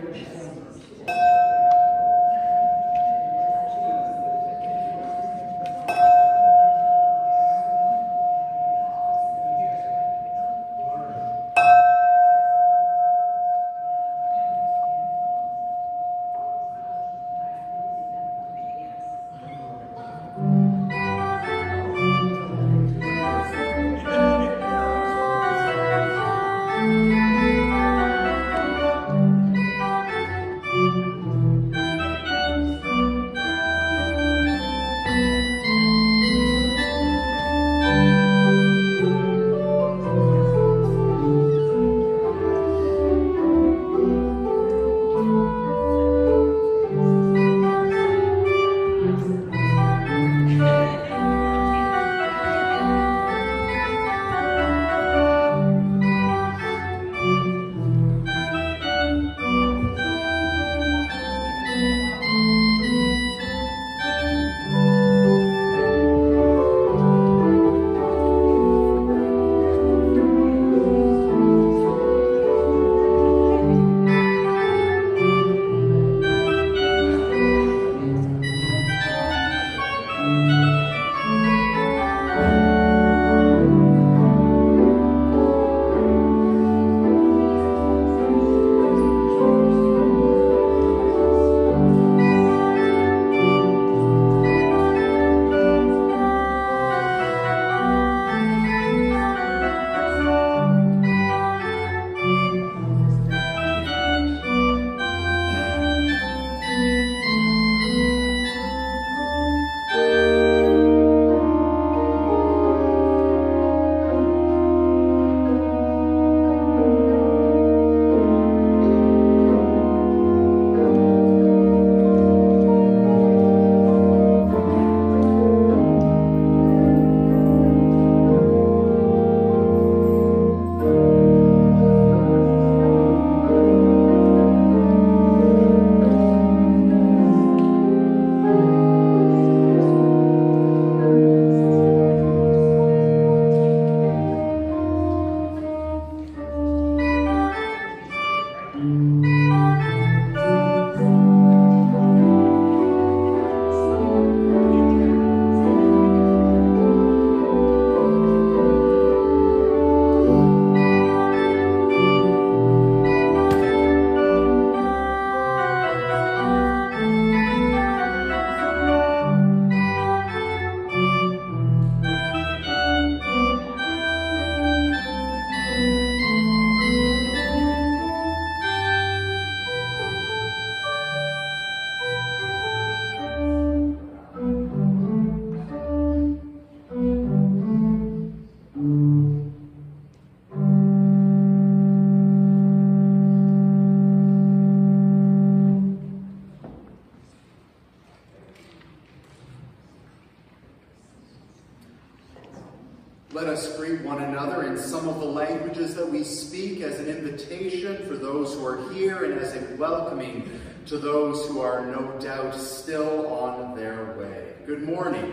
Let us greet one another in some of the languages that we speak as an invitation for those who are here and as a welcoming to those who are no doubt still on their way. Good morning.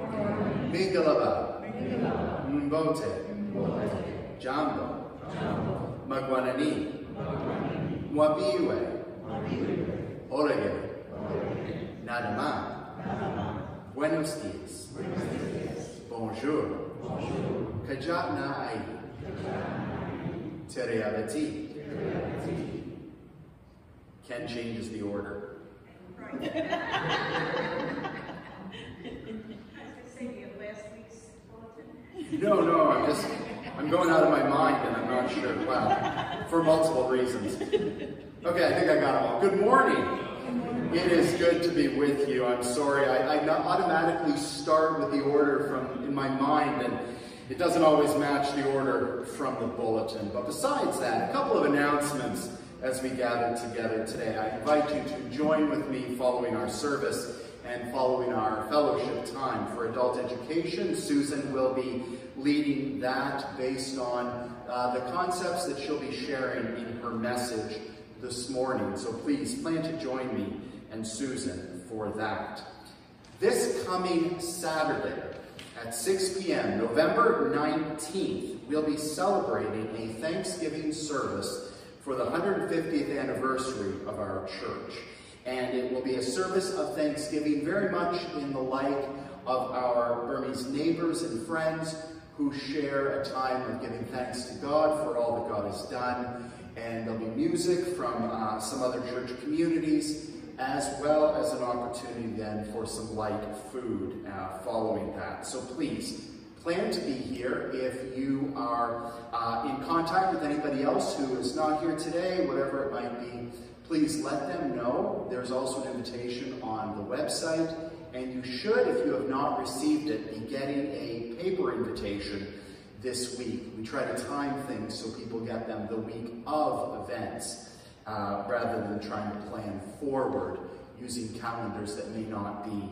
Mingalaba. Mbote. Jambo. Magwanani. Mwabiwe. Orege. Nadama. Buenos dias. Bonjour. Kajatna ai. Teriabati. Ken changes the order. No, I'm going out of my mind and I'm not sure. Wow, for multiple reasons. Okay, I think I got them all. Good morning. It is good to be with you. I'm sorry, I automatically start with the order from in my mind, and it doesn't always match the order from the bulletin. But besides that, a couple of announcements as we gather together today. I invite you to join with me following our service and following our fellowship time for adult education. Susan will be leading that based on the concepts that she'll be sharing in her message this morning. So please plan to join me and Susan for that. This coming Saturday at 6 p.m., November 19th, we'll be celebrating a Thanksgiving service for the 150th anniversary of our church. And it will be a service of thanksgiving, very much in the like of our Burmese neighbors and friends who share a time of giving thanks to God for all that God has done. And there'll be music from some other church communities, as well as an opportunity then for some light food following that. So please, plan to be here. If you are in contact with anybody else who is not here today, whatever it might be, please let them know. There's also an invitation on the website, and you should, if you have not received it, be getting a paper invitation this week. We try to time things so people get them the week of events, rather than trying to plan forward using calendars that may not be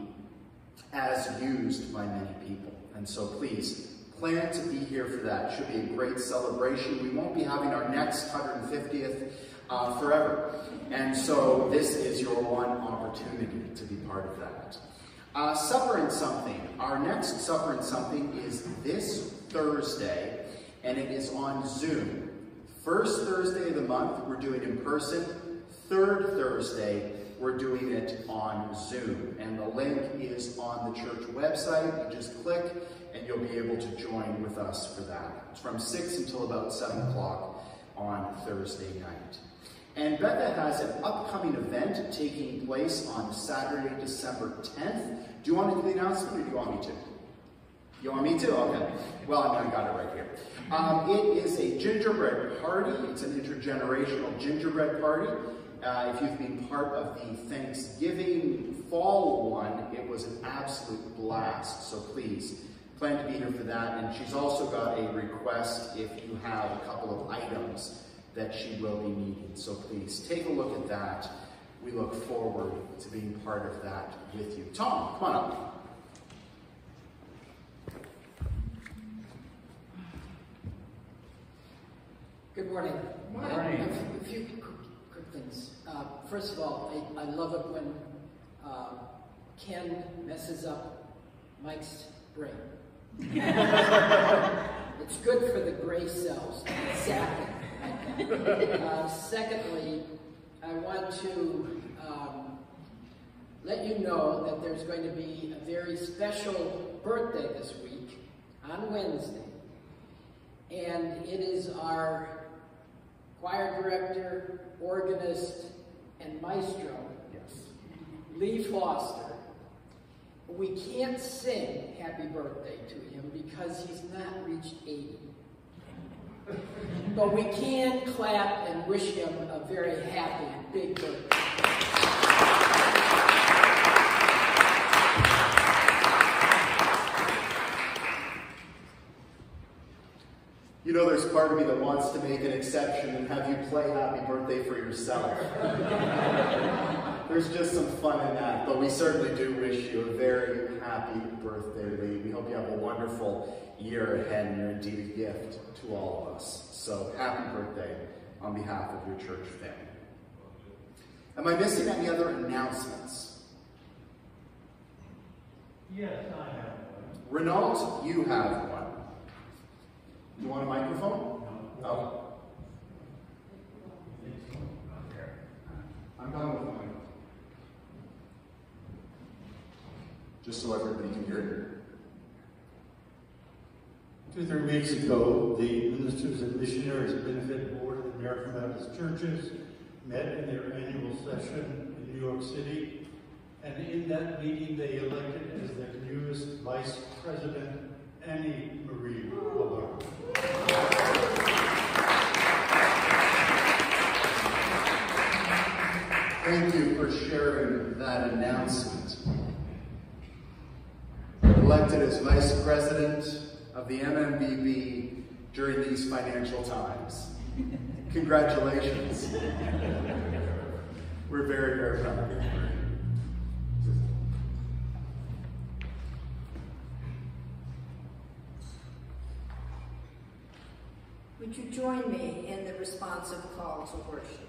as used by many people. And so please, plan to be here for that. It should be a great celebration. We won't be having our next 150th forever. And so this is your one opportunity to be part of that. Supper and Something. Our next Supper and Something is this Thursday, and it is on Zoom. First Thursday of the month, we're doing in person. Third Thursday, we're doing it on Zoom. And the link is on the church website. You just click, and you'll be able to join with us for that. It's from 6 until about 7 o'clock on Thursday night. And Becca has an upcoming event taking place on Saturday, December 10th. Do you want to do the announcement, or do you want me to? You want me to? Okay. Well, I got it right here. It is a gingerbread party. It's an intergenerational gingerbread party. If you've been part of the Thanksgiving fall one, it was an absolute blast. So please, plan to be here for that. And she's also got a request if you have a couple of items that she will be needing. So please, take a look at that. We look forward to being part of that with you. Tom, come on up. Good morning. Good morning. A few quick things. First of all, I love it when Ken messes up Mike's brain. It's good for the gray cells. Exactly. Secondly, I want to let you know that there's going to be a very special birthday this week on Wednesday. And it is our choir director, organist, and maestro, Lee Foster. We can't sing happy birthday to him because he's not reached 80. But we can clap and wish him a very happy, big birthday. You know, there's part of me that wants to make an exception and have you play happy birthday for yourself. There's just some fun in that, but we certainly do wish you a very happy birthday, Lee. We hope you have a wonderful year ahead, and you're indeed a gift to all of us. So happy birthday on behalf of your church family. Am I missing any other announcements? Yes, I have one. Renault, you have one. You want a microphone? No. Oh. I'm coming with the microphone. Just so everybody can hear it. 2-3 weeks ago, the Ministers and Missionaries Benefit Board of the American Baptist Churches met in their annual session in New York City, and in that meeting they elected as their newest Vice President Annie Marie Willard. Thank you for sharing that announcement. Elected as Vice President of the MMBB during these financial times. Congratulations. We're very, very proud of you. Would you join me in the responsive call to worship?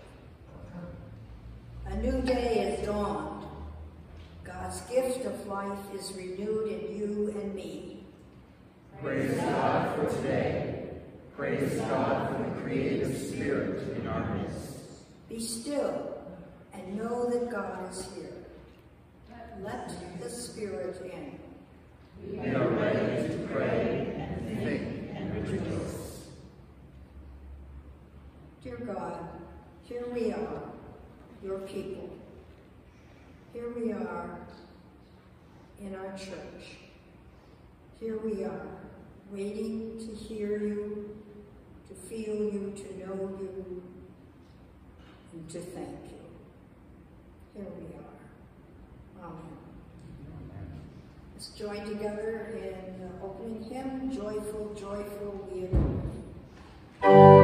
A new day has dawned. God's gift of life is renewed in you and me. Praise God for today. Praise God for the creative spirit in our midst. Be still and know that God is here. Let the Spirit in. We are ready to pray and think and rejoice. Dear God, here we are, your people. Here we are in our church. Here we are, waiting to hear you, to feel you, to know you, and to thank you. Here we are. Amen. Let's join together in the opening hymn, Joyful, Joyful, we adore thee.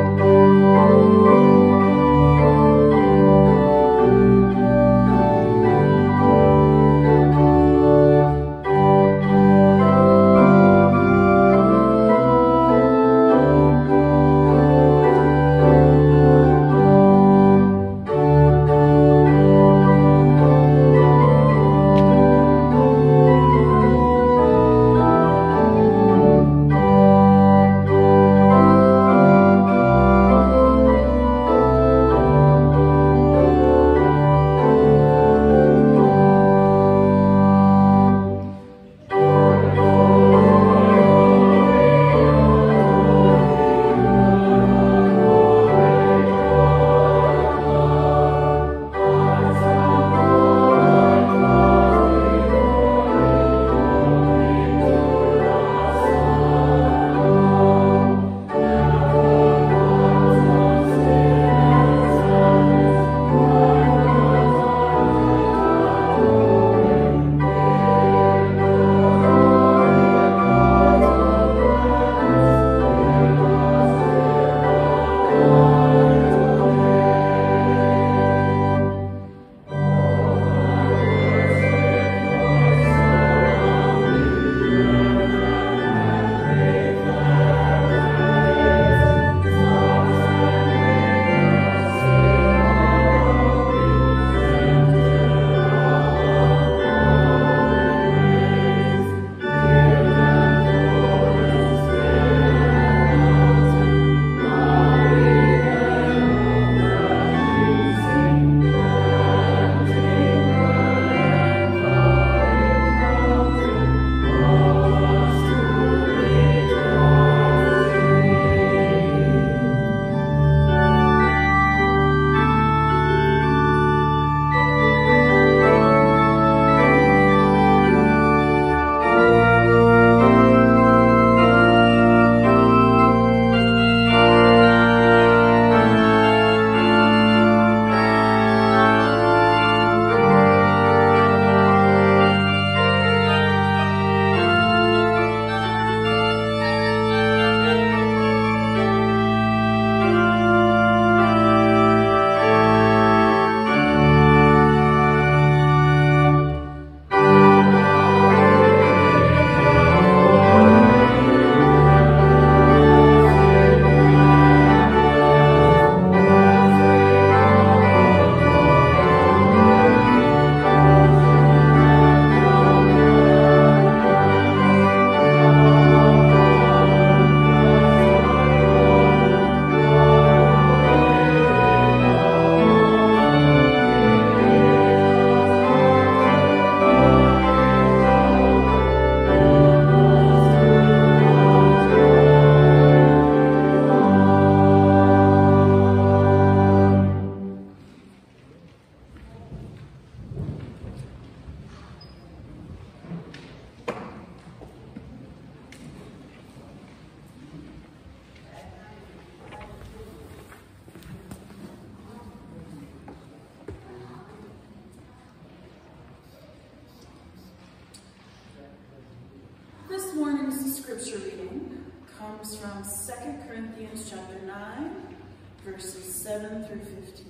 This morning's scripture reading comes from 2 Corinthians chapter 9, verses 7 through 15.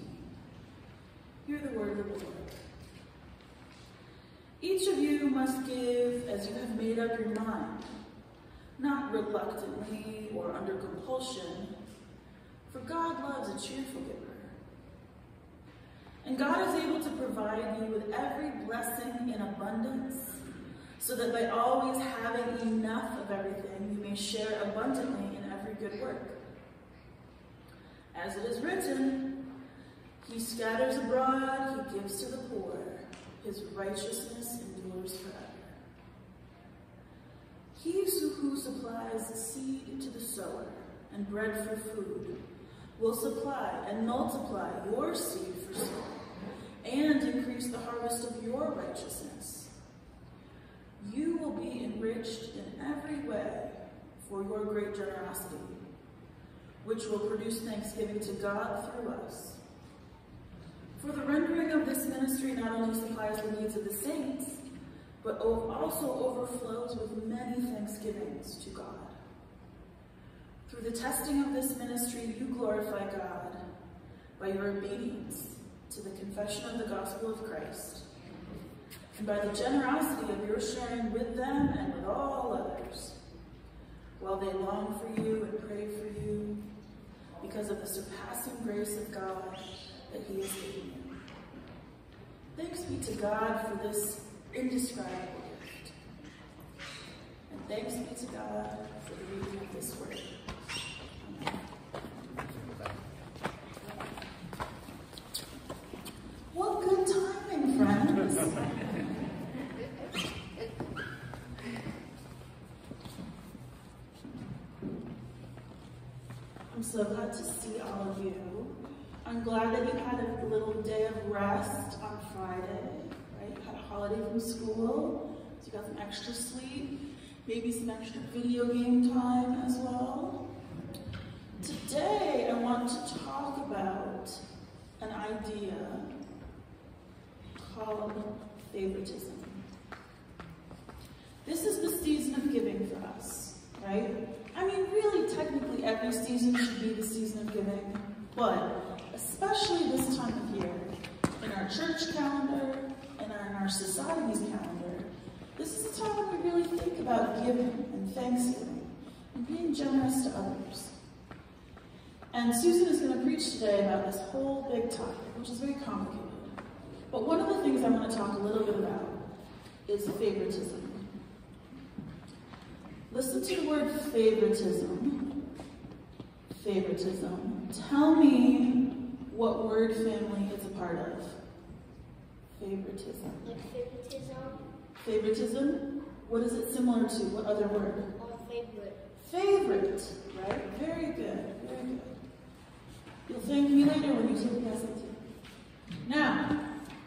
Hear the word of the Lord. Each of you must give as you have made up your mind, not reluctantly or under compulsion, for God loves a cheerful giver. And God is able to provide you with every blessing in abundance, so that by always having enough of everything, you may share abundantly in every good work. As it is written, he scatters abroad, he gives to the poor. His righteousness endures forever. He who supplies seed to the sower and bread for food will supply and multiply your seed for sowing and increase the harvest of your righteousness. You will be enriched in every way for your great generosity, which will produce thanksgiving to God through us. For the rendering of this ministry not only supplies the needs of the saints, but also overflows with many thanksgivings to God. Through the testing of this ministry, you glorify God by your obedience to the confession of the gospel of Christ, and by the generosity of your sharing with them and with all others, while they long for you and pray for you, because of the surpassing grace of God that he has given you. Thanks be to God for this indescribable gift. And thanks be to God for the reading of this word. Amen. What good timing, friends. I'm so glad to see all of you. I'm glad that you had a little day of rest on Friday, right? You had a holiday from school, so you got some extra sleep, maybe some extra video game time as well. Today, I want to talk about an idea called favoritism. This is the season of giving for us, right? I mean, really, technically, every season should be the season of giving, but especially this time of year, in our church calendar and in our society's calendar, this is the time when we really think about giving and thanksgiving and being generous to others. And Susan is going to preach today about this whole big topic, which is very complicated. But one of the things I want to talk a little bit about is favoritism. Listen to the word favoritism. Favoritism. Tell me what word family it's a part of. Favoritism. Like favoritism? Favoritism? What is it similar to? What other word? Favorite. Favorite, right? Very good, very good. You'll thank me later when you take the SAT. Now,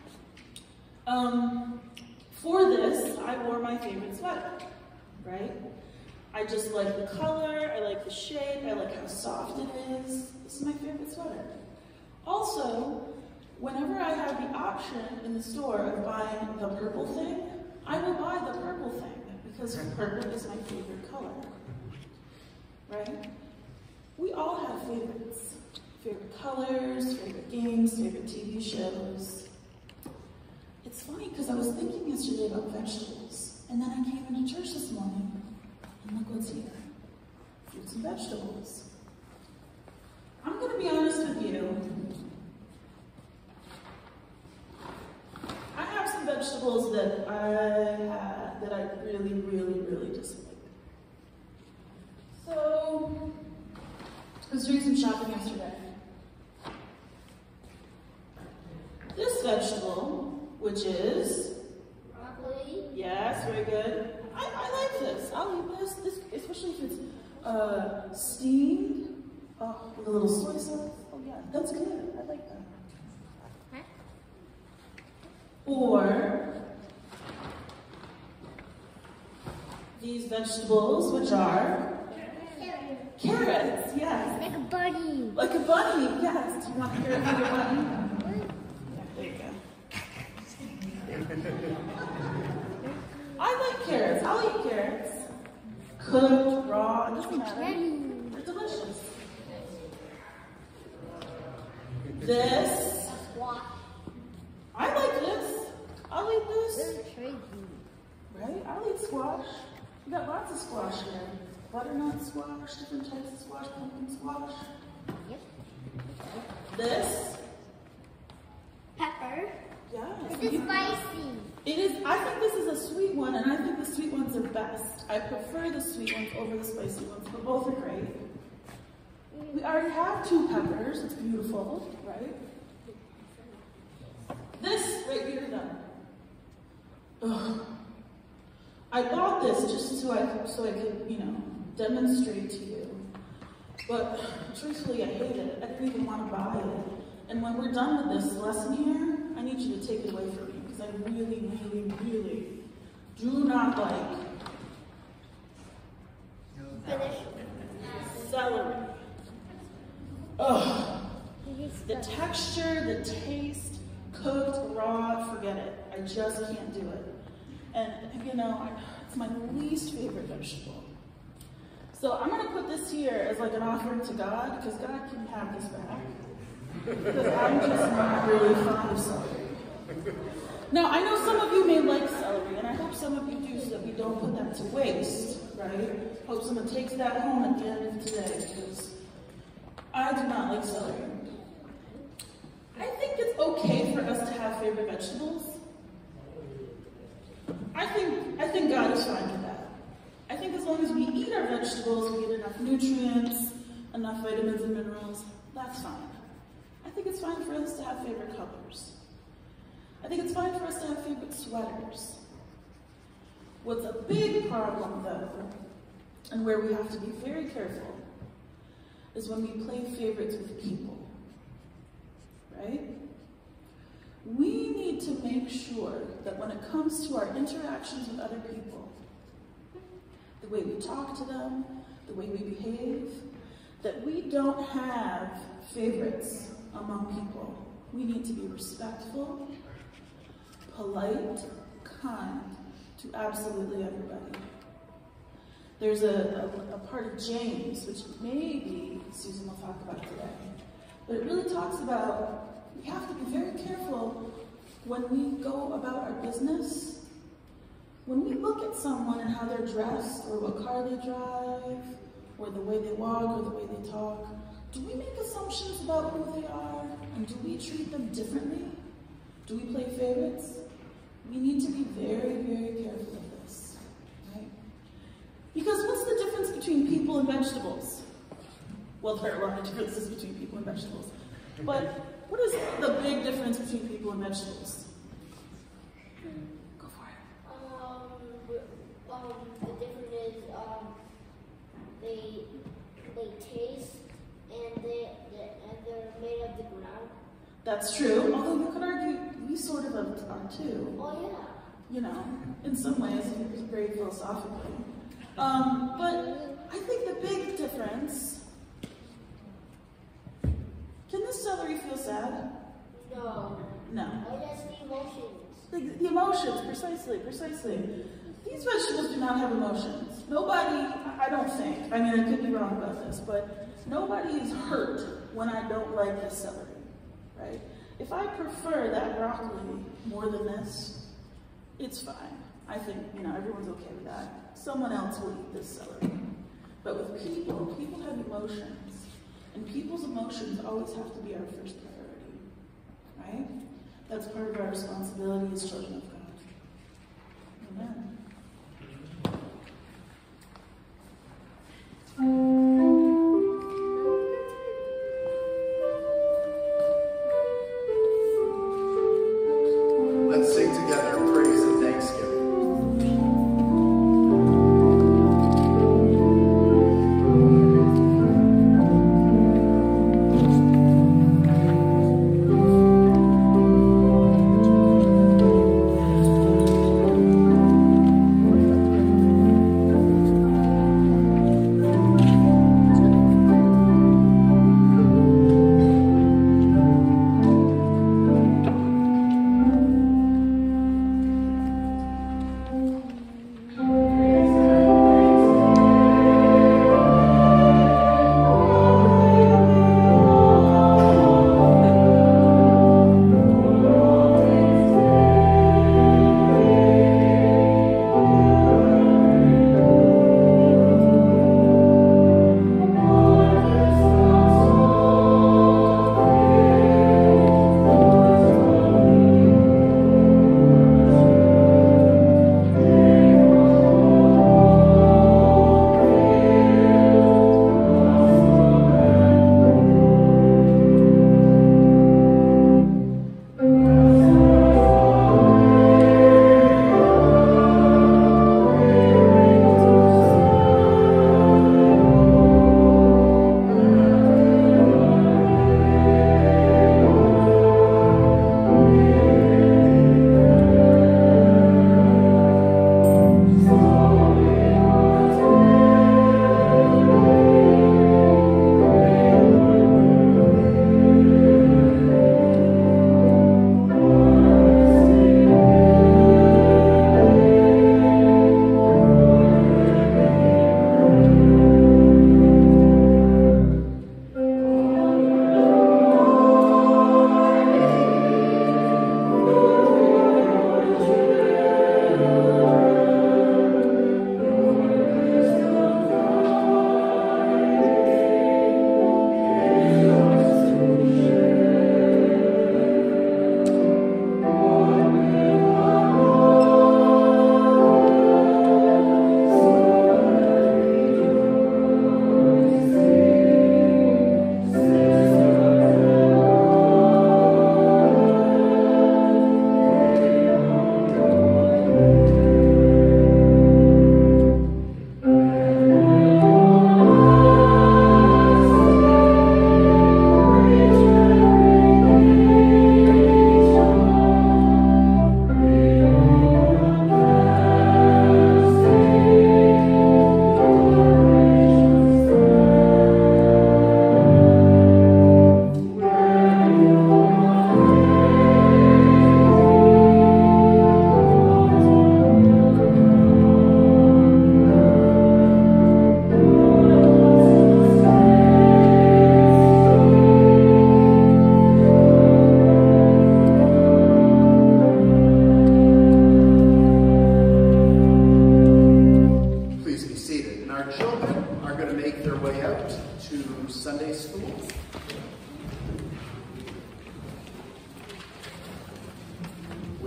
for this, I wore my favorite sweater, right? I just like the color, I like the shape, I like how soft it is. This is my favorite sweater. Also, whenever I have the option in the store of buying the purple thing, I will buy the purple thing because purple is my favorite color, right? We all have favorites. Favorite colors, favorite games, favorite TV shows. It's funny because I was thinking yesterday about vegetables, and then I came into church this morning, and look what's here. Fruits and vegetables. I'm going to be honest with you. I have some vegetables that I really, really, really dislike. So, I was doing some shopping yesterday. This vegetable, which is Broccoli. yes, very good. I like this. I'll eat this, especially if it's steamed with a little soy sauce. Oh yeah, that's good. I like that. Huh? Or these vegetables, which are carrots. Yes. Like a bunny. Like a bunny. Yes. Do you want carrots like a bunny? Yeah, there you go. I like carrots. I'll eat carrots. Cooked, raw, it doesn't matter. They're delicious. This, Squash. I like this. I'll eat this. They're crazy. Right? I'll eat squash. We got lots of squash here. Butternut squash, different types of squash, pumpkin squash. Yep. This, Pepper. yeah. This is spicy. It is, I think this is a sweet one, and I think the sweet ones are best. I prefer the sweet ones over the spicy ones, but both are great. We already have 2 peppers. It's beautiful, right? This right here, though. Ugh. I bought this just so I could, demonstrate to you. But truthfully, I hate it. I didn't even want to buy it. And when we're done with this lesson here, I need you to take it away from me because I really, really, really do not like celery. Ugh. The texture, the taste, cooked, raw, forget it. I just can't do it. And, it's my least favorite vegetable. So I'm going to put this here as like an offering to God, because God can have this back. Because I'm just not really fond of celery. Now, I know some of you may like celery, and I hope some of you do so that we don't put that to waste, right? Hope someone takes that home at the end of today, because I do not like celery. I think it's okay for us to have favorite vegetables. I think God is fine with that. I think as long as we eat our vegetables, we get enough nutrients, enough vitamins and minerals, that's fine. I think it's fine for us to have favorite colors. I think it's fine for us to have favorite sweaters. What's a big problem, though, and where we have to be very careful, is when we play favorites with people, right? We need to make sure that when it comes to our interactions with other people, the way we talk to them, the way we behave, that we don't have favorites among people. We need to be respectful, polite, kind to absolutely everybody. There's a part of James, which maybe Susan will talk about today, but it really talks about we have to be very careful when we go about our business. When we look at someone and how they're dressed, or what car they drive, or the way they walk, or the way they talk, do we make assumptions about who they are? And do we treat them differently? Do we play favorites? We need to be very, very careful of this, right? Because what's the difference between people and vegetables? Well, there are a lot of differences between people and vegetables. But what is the big difference between people and vegetables? Go for it. The difference is they taste and they're made of the ground. That's true. Although you could argue we sort of are too. Oh yeah. In some ways, very philosophically. But I think the big difference. Can this celery feel sad? No. No. Oh, just the emotions. The emotions, precisely. These vegetables do not have emotions. Nobody, I don't think, I mean, I could be wrong about this, but nobody is hurt when I don't like this celery, right? If I prefer that broccoli more than this, it's fine. I think, everyone's okay with that. Someone else will eat this celery. But with people have emotions. And people's emotions always have to be our first priority, right? That's part of our responsibility as children of God. Amen. Let's sing together praise and thanksgiving.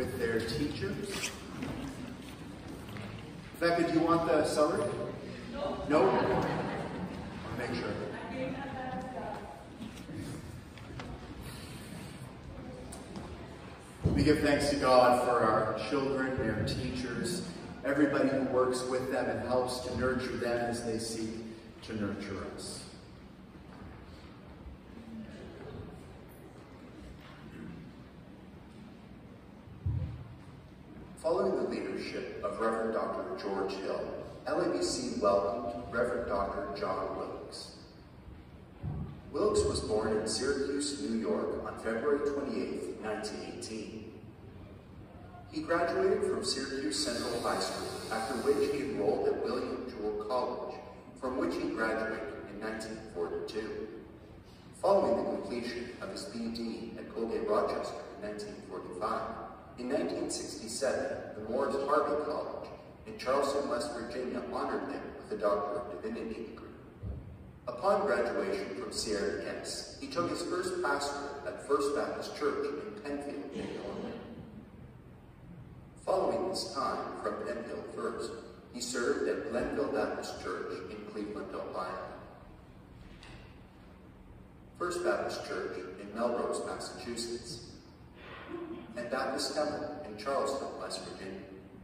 with their teachers. Becca, do you want the celery? No. No? I want to make sure. We give thanks to God for our children, their teachers, everybody who works with them and helps to nurture them as they seek to nurture us. Following the leadership of Reverend Dr. George Hill, LABC welcomed Reverend Dr. John Wilkes. Wilkes was born in Syracuse, New York on February 28, 1918. He graduated from Syracuse Central High School, after which he enrolled at William Jewell College, from which he graduated in 1942. Following the completion of his B.D. at Colgate Rochester in 1945, in 1967, the Morris Harvey College in Charleston, West Virginia honored him with a Doctor of Divinity degree. Upon graduation from CRDS, he took his first pastorate at First Baptist Church in Penfield, Illinois. Following his time from Penfield First, he served at Glenville Baptist Church in Cleveland, Ohio. First Baptist Church in Melrose, Massachusetts, and Baptist Temple in Charleston, West Virginia.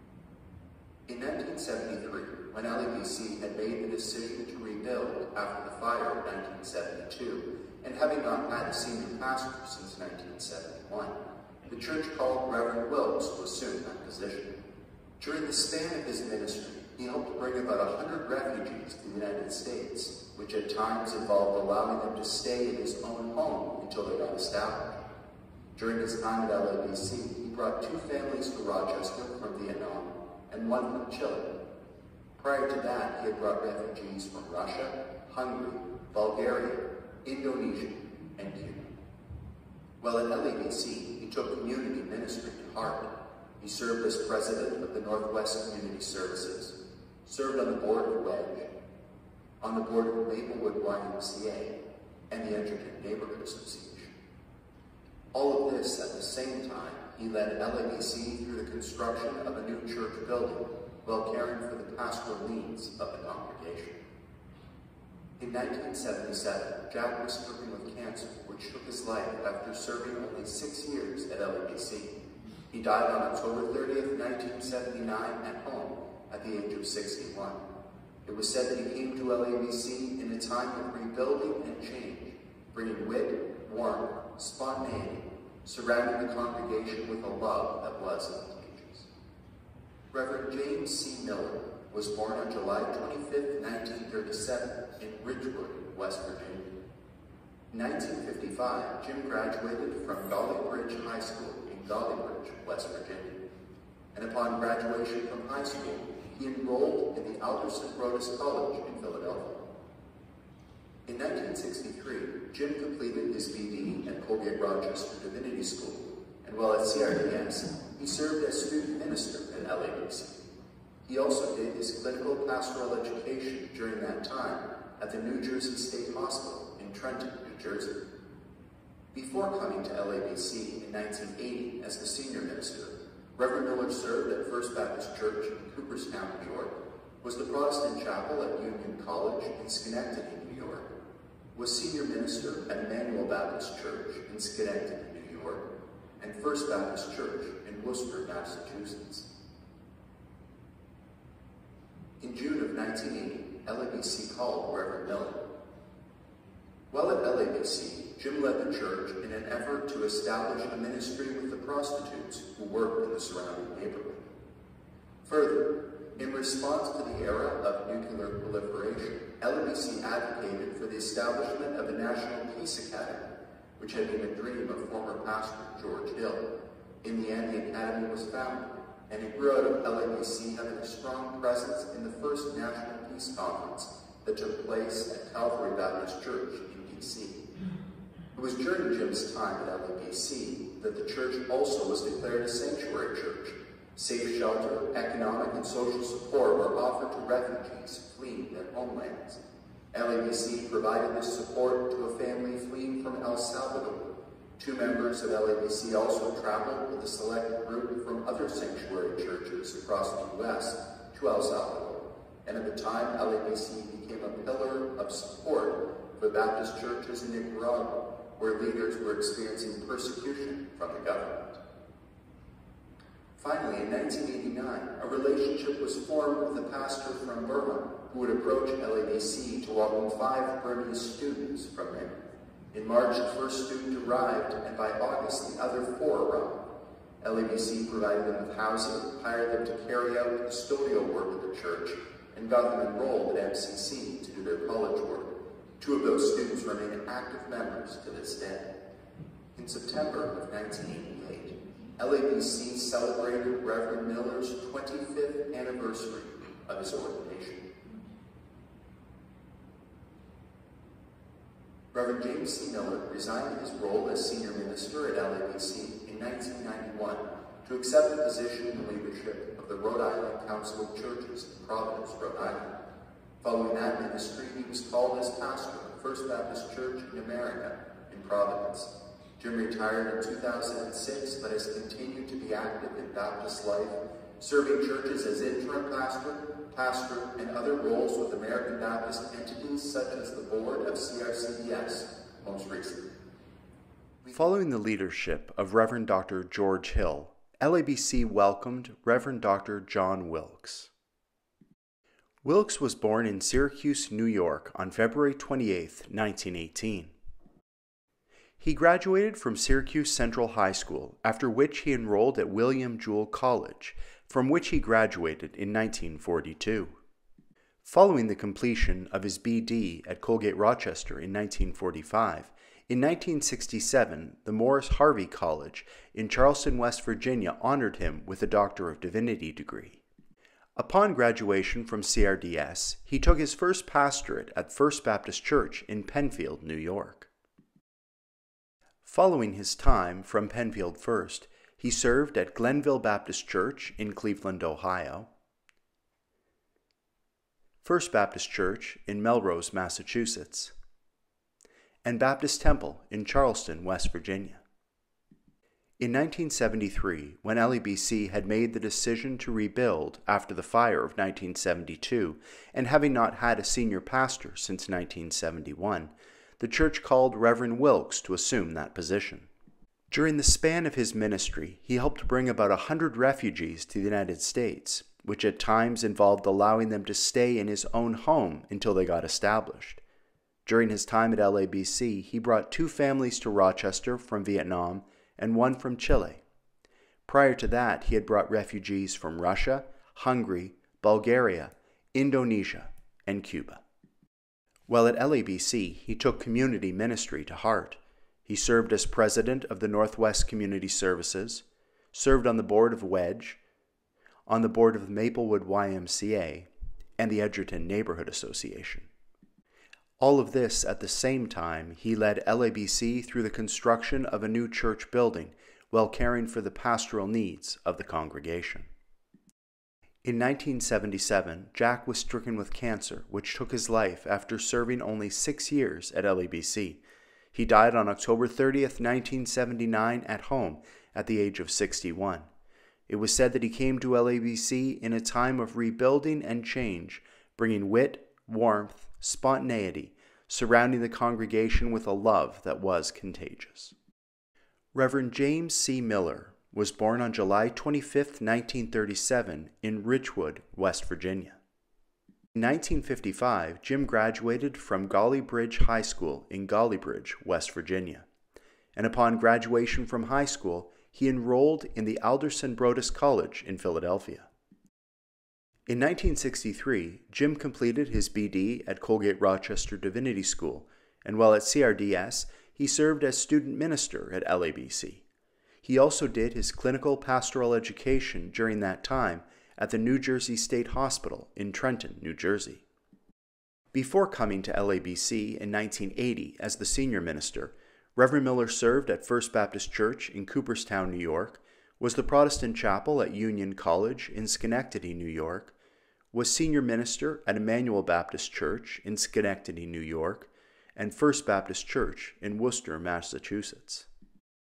In 1973, when LABC had made the decision to rebuild after the fire of 1972, and having not had a senior pastor since 1971, the church called Reverend Wilkes to assume that position. During the span of his ministry, he helped bring about 100 refugees to the United States, which at times involved allowing them to stay in his own home until they got established. During his time at LABC, he brought 2 families to Rochester from Vietnam and 1 from Chile. Prior to that, he had brought refugees from Russia, Hungary, Bulgaria, Indonesia, and Cuba. While at LABC, he took community ministry to heart. He served as president of the Northwest Community Services, served on the board of Wedge, on the board of Maplewood YMCA, and the Edgerton Neighborhood Association. All of this at the same time, he led LABC through the construction of a new church building while caring for the pastoral needs of the congregation. In 1977, Jack was stricken with cancer, which took his life after serving only 6 years at LABC. He died on October 30th, 1979 at home at the age of 61. It was said that he came to LABC in a time of rebuilding and change, bringing wit, warmth, spontaneity, surrounding the congregation with a love that was contagious. Reverend James C. Miller was born on July 25, 1937 in Ridgewood, West Virginia. In 1955, Jim graduated from Dolly Bridge High School in Dolly Bridge, West Virginia. And upon graduation from high school, he enrolled in the Alderson Broaddus College in Philadelphia. In 1963, Jim completed his B.D. at Colgate Rochester Divinity School, and while at CRDS, he served as student minister at LABC. He also did his clinical pastoral education during that time at the New Jersey State Hospital in Trenton, New Jersey. Before coming to LABC in 1980 as the senior minister, Reverend Miller served at First Baptist Church in Cooperstown, New York, was the Protestant chapel at Union College in Schenectady, New York, was senior minister at Emmanuel Baptist Church in Schenectady, New York, and First Baptist Church in Worcester, Massachusetts. In June of 1980, LABC called Reverend Miller. While at LABC, Jim led the church in an effort to establish a ministry with the prostitutes who worked in the surrounding neighborhood. Further, in response to the era of nuclear proliferation, LABC advocated for the establishment of a National Peace Academy, which had been a dream of former pastor George Hill. In the end, the academy was founded, and it grew out of LABC having a strong presence in the first National Peace Conference that took place at Calvary Baptist Church in D.C. It was during Jim's time at LABC that the church also was declared a sanctuary church. Safe shelter, economic, and social support were offered to refugees fleeing their homelands. LABC provided this support to a family fleeing from El Salvador, 2 members of LABC also traveled with a select group from other sanctuary churches across the U.S. to El Salvador, and at the time, LABC became a pillar of support for Baptist churches in Nicaragua, where leaders were experiencing persecution from the government. Finally, in 1989, a relationship was formed with a pastor from Burma who would approach LABC to welcome 5 Burmese students from there. In March, the first student arrived, and by August, the other 4 arrived. LABC provided them with housing, hired them to carry out custodial work at the church, and got them enrolled at MCC to do their college work. 2 of those students remain active members to this day. In September of 1988, LABC celebrated Reverend Miller's 25th anniversary of his ordination. Reverend James C. Miller resigned his role as senior minister at LABC in 1991 to accept the position in leadership of the Rhode Island Council of Churches in Providence, Rhode Island. Following that ministry, he was called as pastor of First Baptist Church in America in Providence. Jim retired in 2006, but has continued to be active in Baptist life, serving churches as interim pastor, and other roles with American Baptist entities such as the board of CRCBS, most recently. Following the leadership of Reverend Dr. George Hill, LABC welcomed Reverend Dr. John Wilkes. Wilkes was born in Syracuse, New York on February 28, 1918. He graduated from Syracuse Central High School, after which he enrolled at William Jewell College, from which he graduated in 1942. Following the completion of his B.D. at Colgate Rochester in 1945, in 1967, the Morris Harvey College in Charleston, West Virginia honored him with a Doctor of Divinity degree. Upon graduation from CRDS, he took his first pastorate at First Baptist Church in Penfield, New York. Following his time from Penfield First, he served at Glenville Baptist Church in Cleveland, Ohio, First Baptist Church in Melrose, Massachusetts, and Baptist Temple in Charleston, West Virginia. In 1973, when LABC had made the decision to rebuild after the fire of 1972, and having not had a senior pastor since 1971, the church called Reverend Wilkes to assume that position. During the span of his ministry, he helped bring about 100 refugees to the United States, which at times involved allowing them to stay in his own home until they got established. During his time at LABC, he brought 2 families to Rochester from Vietnam and 1 from Chile. Prior to that, he had brought refugees from Russia, Hungary, Bulgaria, Indonesia, and Cuba. While at LABC, he took community ministry to heart. He served as president of the Northwest Community Services, served on the board of Wedge, on the board of Maplewood YMCA, and the Edgerton Neighborhood Association. All of this at the same time, he led LABC through the construction of a new church building while caring for the pastoral needs of the congregation. In 1977, Jack was stricken with cancer, which took his life after serving only 6 years at LABC. He died on October 30th, 1979 at home at the age of 61. It was said that he came to LABC in a time of rebuilding and change, bringing wit, warmth, spontaneity, surrounding the congregation with a love that was contagious. Reverend James C. Miller was born on July 25, 1937 in Ridgewood, West Virginia. In 1955, Jim graduated from Golly Bridge High School in Golly Bridge, West Virginia, and upon graduation from high school, he enrolled in the Alderson Broaddus College in Philadelphia. In 1963, Jim completed his B.D. at Colgate Rochester Divinity School, and while at CRDS, he served as student minister at LABC. He also did his clinical pastoral education during that time at the New Jersey State Hospital in Trenton, New Jersey. Before coming to LABC in 1980 as the senior minister, Reverend Miller served at First Baptist Church in Cooperstown, New York, was the Protestant chapel at Union College in Schenectady, New York, was senior minister at Emmanuel Baptist Church in Schenectady, New York, and First Baptist Church in Worcester, Massachusetts.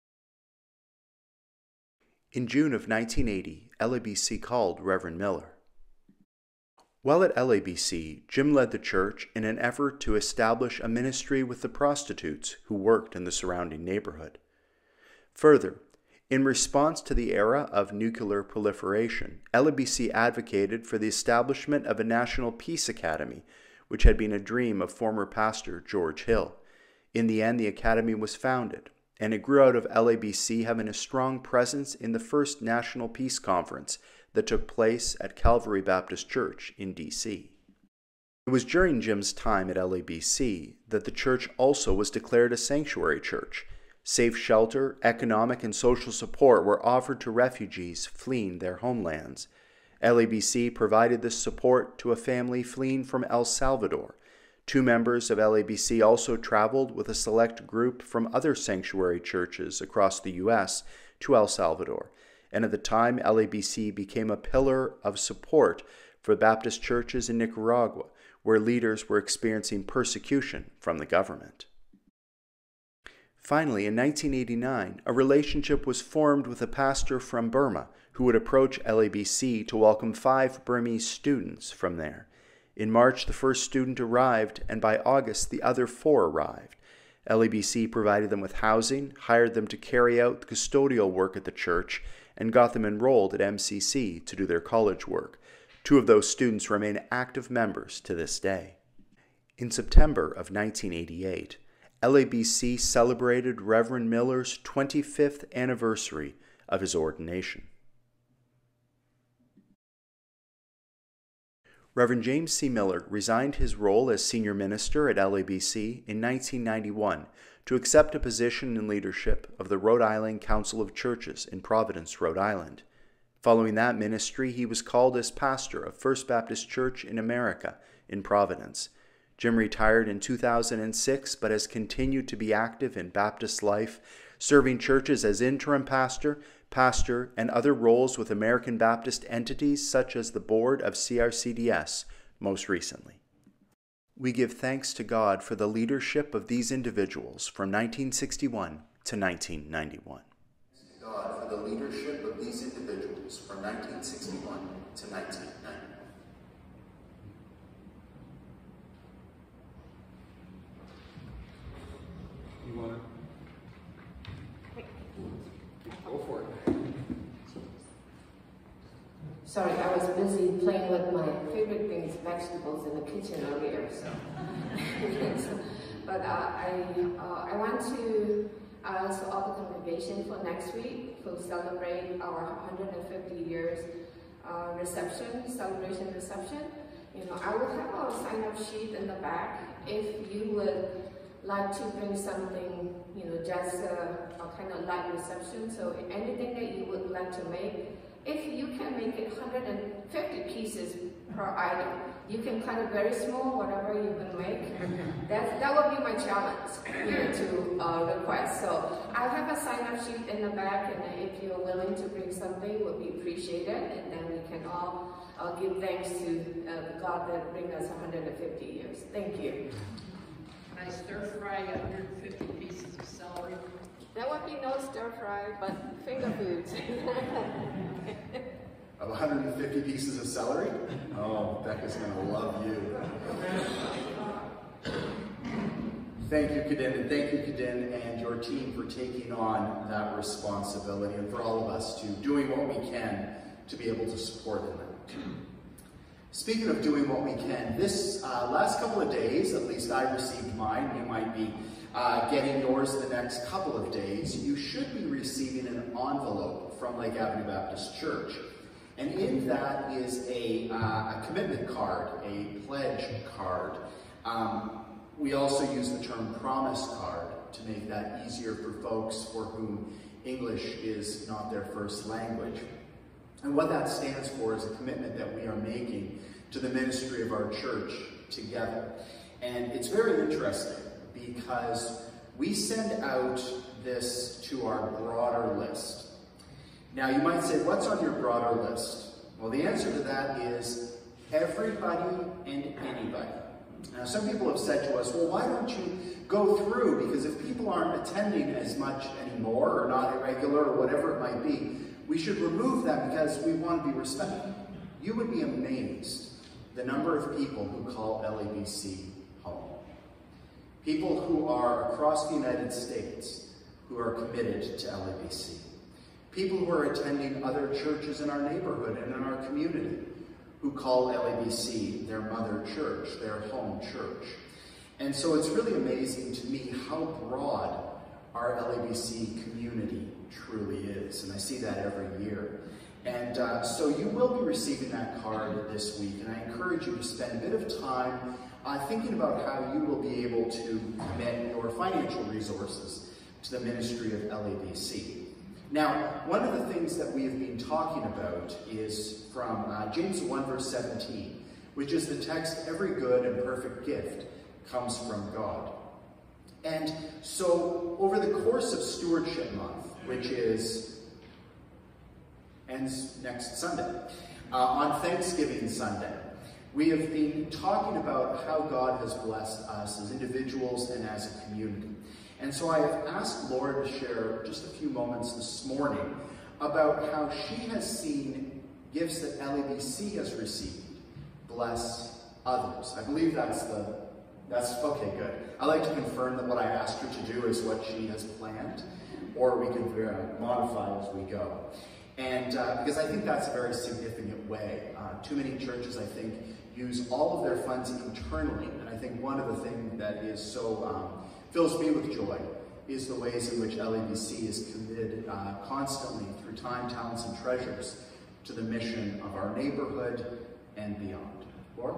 In June of 1980, LABC called Reverend Miller. While at LABC, Jim led the church in an effort to establish a ministry with the prostitutes who worked in the surrounding neighborhood. Further, in response to the era of nuclear proliferation, LABC advocated for the establishment of a National Peace Academy, which had been a dream of former pastor George Hill. In the end, the academy was founded, and it grew out of LABC having a strong presence in the first National Peace Conference that took place at Calvary Baptist Church in D.C. It was during Jim's time at LABC that the church also was declared a sanctuary church. Safe shelter, economic and social support were offered to refugees fleeing their homelands. LABC provided this support to a family fleeing from El Salvador. 2 members of LABC also traveled with a select group from other sanctuary churches across the U.S. to El Salvador, and at the time LABC became a pillar of support for Baptist churches in Nicaragua, where leaders were experiencing persecution from the government. Finally, in 1989, a relationship was formed with a pastor from Burma who would approach LABC to welcome 5 Burmese students from there. In March, the first student arrived, and by August, the other 4 arrived. LABC provided them with housing, hired them to carry out the custodial work at the church, and got them enrolled at MCC to do their college work. 2 of those students remain active members to this day. In September of 1988, LABC celebrated Reverend Miller's 25th anniversary of his ordination. Reverend James C. Miller resigned his role as senior minister at LABC in 1991 to accept a position in leadership of the Rhode Island Council of Churches in Providence, Rhode Island. Following that ministry, he was called as pastor of First Baptist Church in America in Providence. Jim retired in 2006, but has continued to be active in Baptist life, serving churches as interim pastor, and other roles with American Baptist entities such as the board of CRCDS most recently. We give thanks to God for the leadership of these individuals from 1961 to 1991. God for the leadership of these individuals from 1961 to 1991. You want to? Go for it. Sorry, I was busy playing with my favorite things, vegetables, in the kitchen earlier. So, but I want to ask all the congregation for next week to celebrate our 150 years celebration reception. You know, I will have our sign-up sheet in the back. If you would like to bring something, you know, just a kind of light reception. So anything that you would like to make, if you can make it 150 pieces per item, you can cut it very small, whatever you can make. That would be my challenge, you know, to request. So I'll have a sign-up sheet in the back, and if you're willing to bring something, would be appreciated, and then we can all give thanks to God that bring us 150 years. Thank you. Can I stir fry 150 pieces of celery? There would be no stir fry, but finger foods. Of 150 pieces of celery? Oh, Becca's going to love you. Thank you, Kadin, and thank you, Kadin, and your team for taking on that responsibility, and for all of us to doing what we can to be able to support them. Speaking of doing what we can, this last couple of days, at least I received mine, you might be getting yours the next couple of days, you should be receiving an envelope from Lake Avenue Baptist Church. And in that is a commitment card, a pledge card. We also use the term promise card to make that easier for folks for whom English is not their first language. And what that stands for is a commitment that we are making to the ministry of our church together. And it's very interesting because we send out this to our broader list. Now you might say, what's on your broader list? Well, the answer to that is everybody and anybody. Now some people have said to us, well, why don't you go through? Because if people aren't attending as much anymore, or not irregular, or whatever it might be, we should remove them because we want to be respectful. You would be amazed the number of people who call LABC home. People who are across the United States who are committed to LABC. People who are attending other churches in our neighborhood and in our community who call LABC their mother church, their home church. And so it's really amazing to me how broad our LABC community truly is. And I see that every year. And so you will be receiving that card this week. And I encourage you to spend a bit of time thinking about how you will be able to commit your financial resources to the ministry of LABC. Now, one of the things that we have been talking about is from James 1 verse 17, which is the text, every good and perfect gift comes from God. And so over the course of Stewardship Month, which ends next Sunday, on Thanksgiving Sunday, we have been talking about how God has blessed us as individuals and as a community. And so I have asked Laura to share just a few moments this morning about how she has seen gifts that LABC has received bless others. I believe that's okay, good. I like to confirm that what I asked her to do is what she has planned, or we can modify as we go. And because I think that's a very significant way. Too many churches, I think, use all of their funds internally, and I think one of the things that is so fills me with joy is the ways in which LABC is committed constantly through time, talents, and treasures to the mission of our neighborhood and beyond. Laura?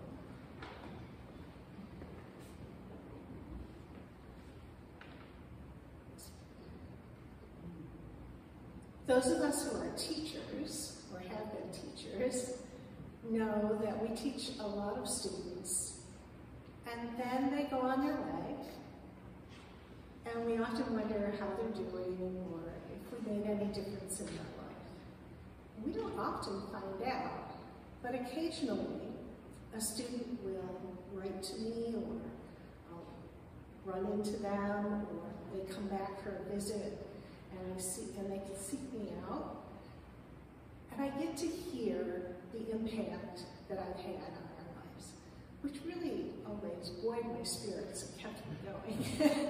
Those of us who are teachers, or have been teachers, know that we teach a lot of students, and then they go on their way, and we often wonder how they're doing, or if we made any difference in their life. And we don't often find out, but occasionally a student will write to me, or I'll run into them, or they come back for a visit, and they can seek me out, and I get to hear the impact that I've had on our lives, which really always buoyed my spirits and kept me going.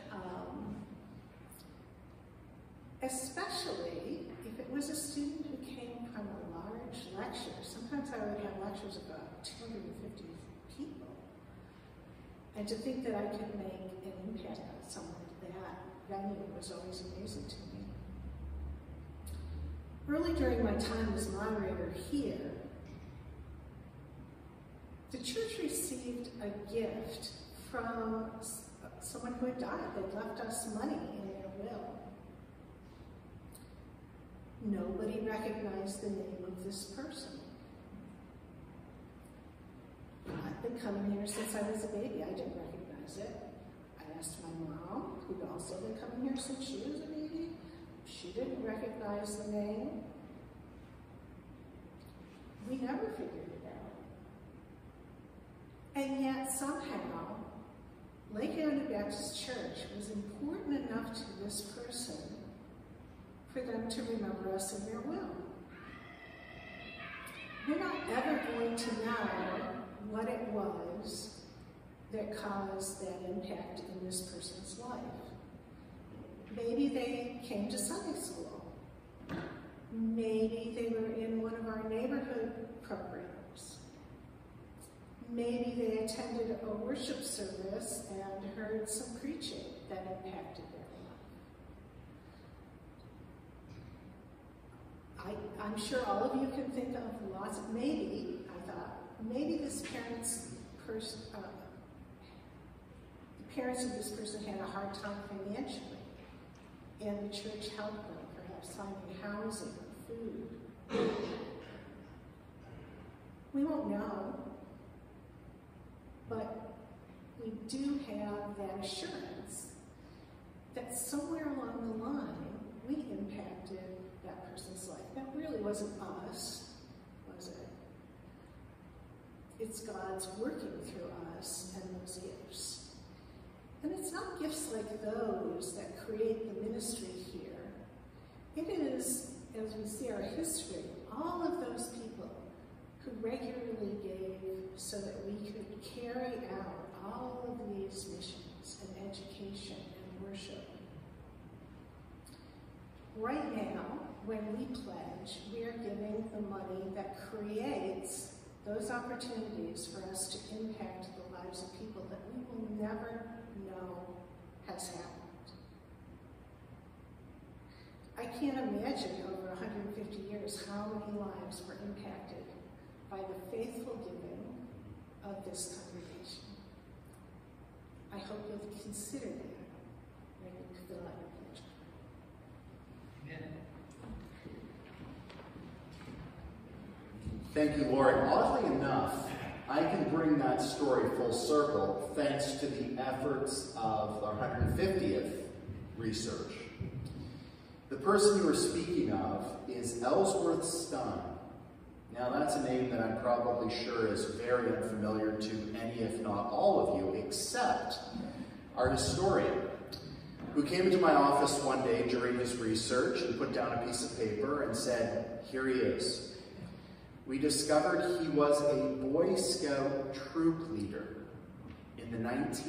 Especially if it was a student who came from a large lecture. Sometimes I would have lectures of about 250 people, and to think that I could make an impact on someone that venue was always amazing to me. Early during my time as moderator here, the church received a gift from someone who had died. They'd left us money in their will. Nobody recognized the name of this person. I've been coming here since I was a baby. I didn't recognize it. I asked my mom, who'd also been coming here since she was a baby. She didn't recognize the name. We never figured it out. And yet somehow, Lake Avenue Baptist Church was important enough to this person for them to remember us in their will. We're not ever going to know what it was that caused that impact in this person's life. Maybe they came to Sunday school. Maybe they were in one of our neighborhood programs. Maybe they attended a worship service and heard some preaching that impacted their life. I'm sure all of you can think of lots of, maybe, I thought, maybe this the parents of this person had a hard time financially, and the church helped them, perhaps finding housing or food. We won't know, but we do have that assurance that somewhere along the line, we impacted that person's life. That really wasn't us, was it? It's God's working through us and those gifts. And it's not gifts like those that create the ministry here. It is as we see our history, all of those people who regularly gave so that we could carry out all of these missions and education and worship. Right now, when we pledge, we are giving the money that creates those opportunities for us to impact the lives of people that we will never know has happened. I can't imagine over 150 years how many lives were impacted by the faithful giving of this congregation. I hope you'll consider that when you fill out your pledge. Thank you, Lord. Oddly enough, I can bring that story full circle thanks to the efforts of our 150th research. The person you were speaking of is Ellsworth Stein. Now that's a name that I'm probably sure is very unfamiliar to any, if not all of you, except our historian, who came into my office one day during his research and put down a piece of paper and said, here he is. We discovered he was a Boy Scout troop leader in the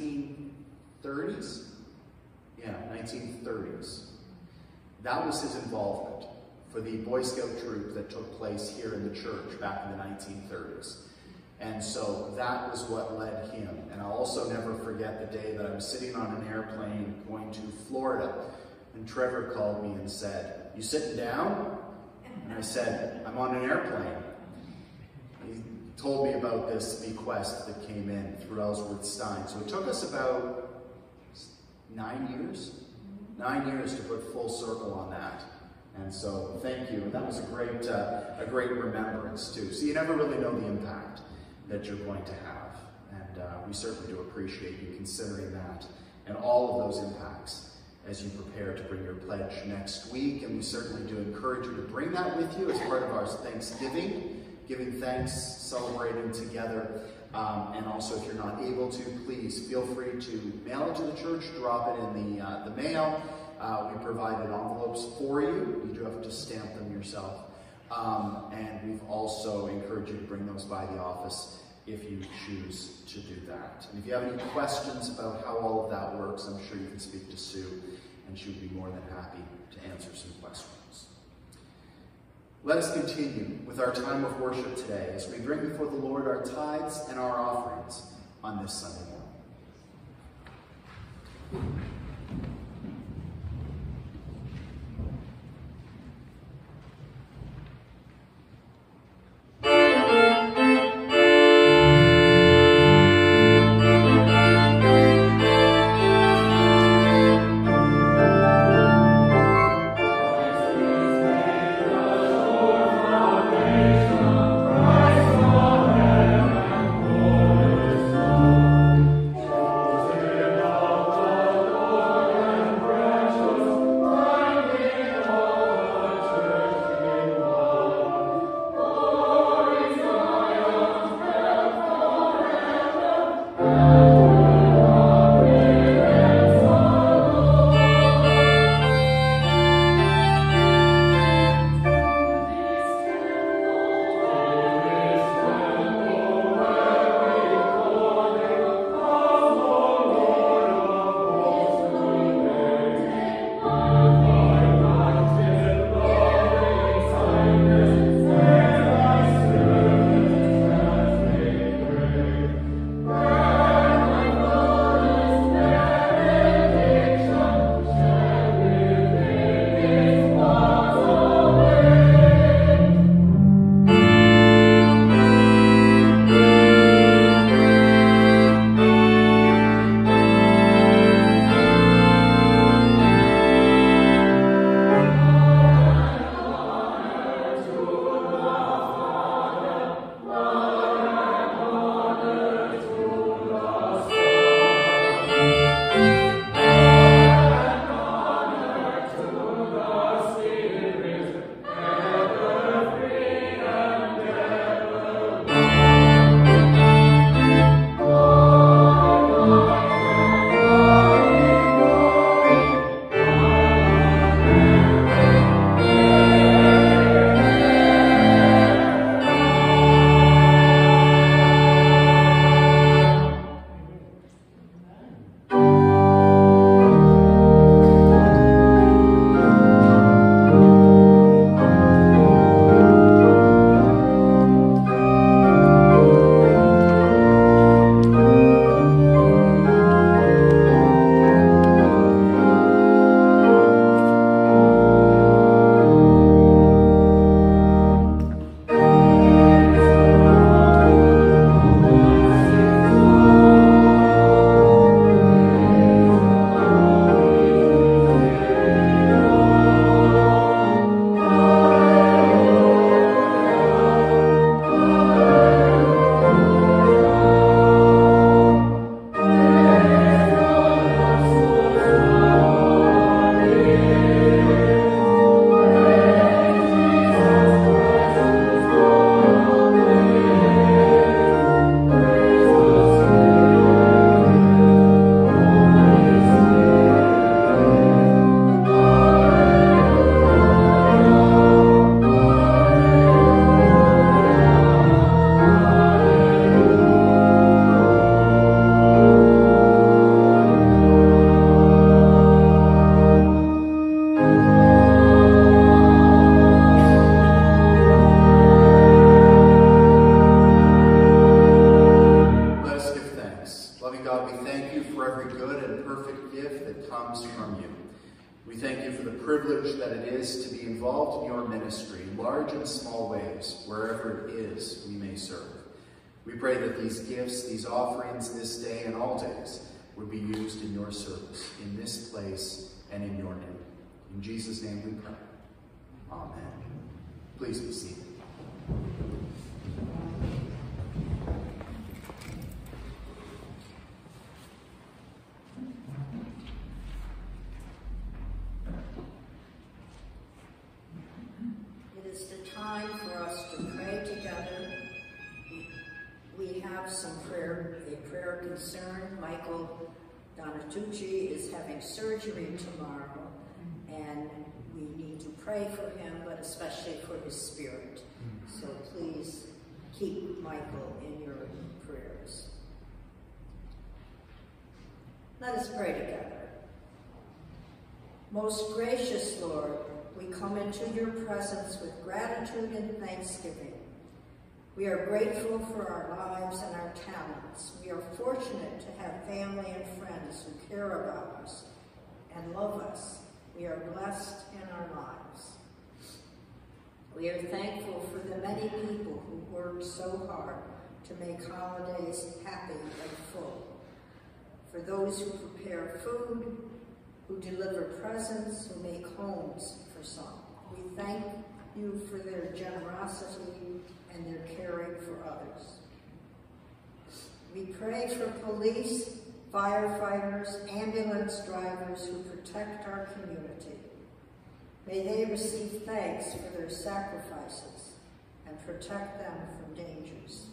1930s. Yeah, 1930s. That was his involvement for the Boy Scout troop that took place here in the church back in the 1930s. And so that was what led him. And I'll also never forget the day that I was sitting on an airplane going to Florida, and Trevor called me and said, "You sitting down?" And I said, "I'm on an airplane." He told me about this bequest that came in through Ellsworth Stein. So it took us about 9 years? 9 years to put full circle on that. And so thank you. And that was a great remembrance too. So you never really know the impact that you're going to have. And we certainly do appreciate you considering that and all of those impacts as you prepare to bring your pledge next week. And we certainly do encourage you to bring that with you as part of our Thanksgiving, giving thanks, celebrating together. And also, if you're not able to, please feel free to mail it to the church, drop it in the mail. We provided envelopes for you. You do have to stamp them yourself. And we've also encouraged you to bring those by the office if you choose to do that. And if you have any questions about how all of that works, I'm sure you can speak to Sue, and she would be more than happy to answer some questions. Let us continue with our time of worship today as we bring before the Lord our tithes and our offerings on this Sunday morning. large and small ways, wherever it is we may serve. We pray that these gifts, these offerings this day and all days would be used in your service, in this place and in your name. In Jesus' name we pray. Amen. Please be seated. It is the time for us to pray together. We have a prayer concern. Michael Donatucci is having surgery tomorrow, and we need to pray for him, but especially for his spirit. So please keep Michael in your prayers. Let us pray together. Most gracious Lord, we come into your presence with gratitude and thanksgiving. We are grateful for our lives and our talents. We are fortunate to have family and friends who care about us and love us. We are blessed in our lives. We are thankful for the many people who work so hard to make holidays happy and full. For those who prepare food, who deliver presents, who make homes for some. We thank you for their generosity and their caring for others. We pray for police, firefighters, ambulance drivers who protect our community. May they receive thanks for their sacrifices and protect them from dangers.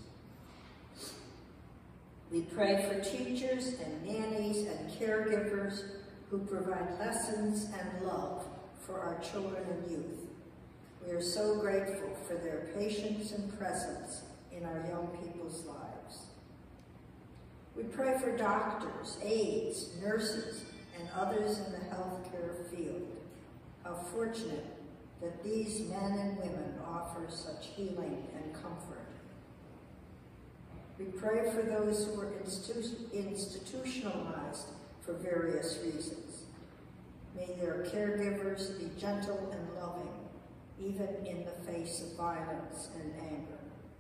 We pray for teachers and nannies and caregivers who provide lessons and love for our children and youth. We are so grateful for their patience and presence in our young people's lives. We pray for doctors, aides, nurses, and others in the healthcare field. How fortunate that these men and women offer such healing and comfort. We pray for those who are institutionalized for various reasons. May their caregivers be gentle and loving, even in the face of violence and anger.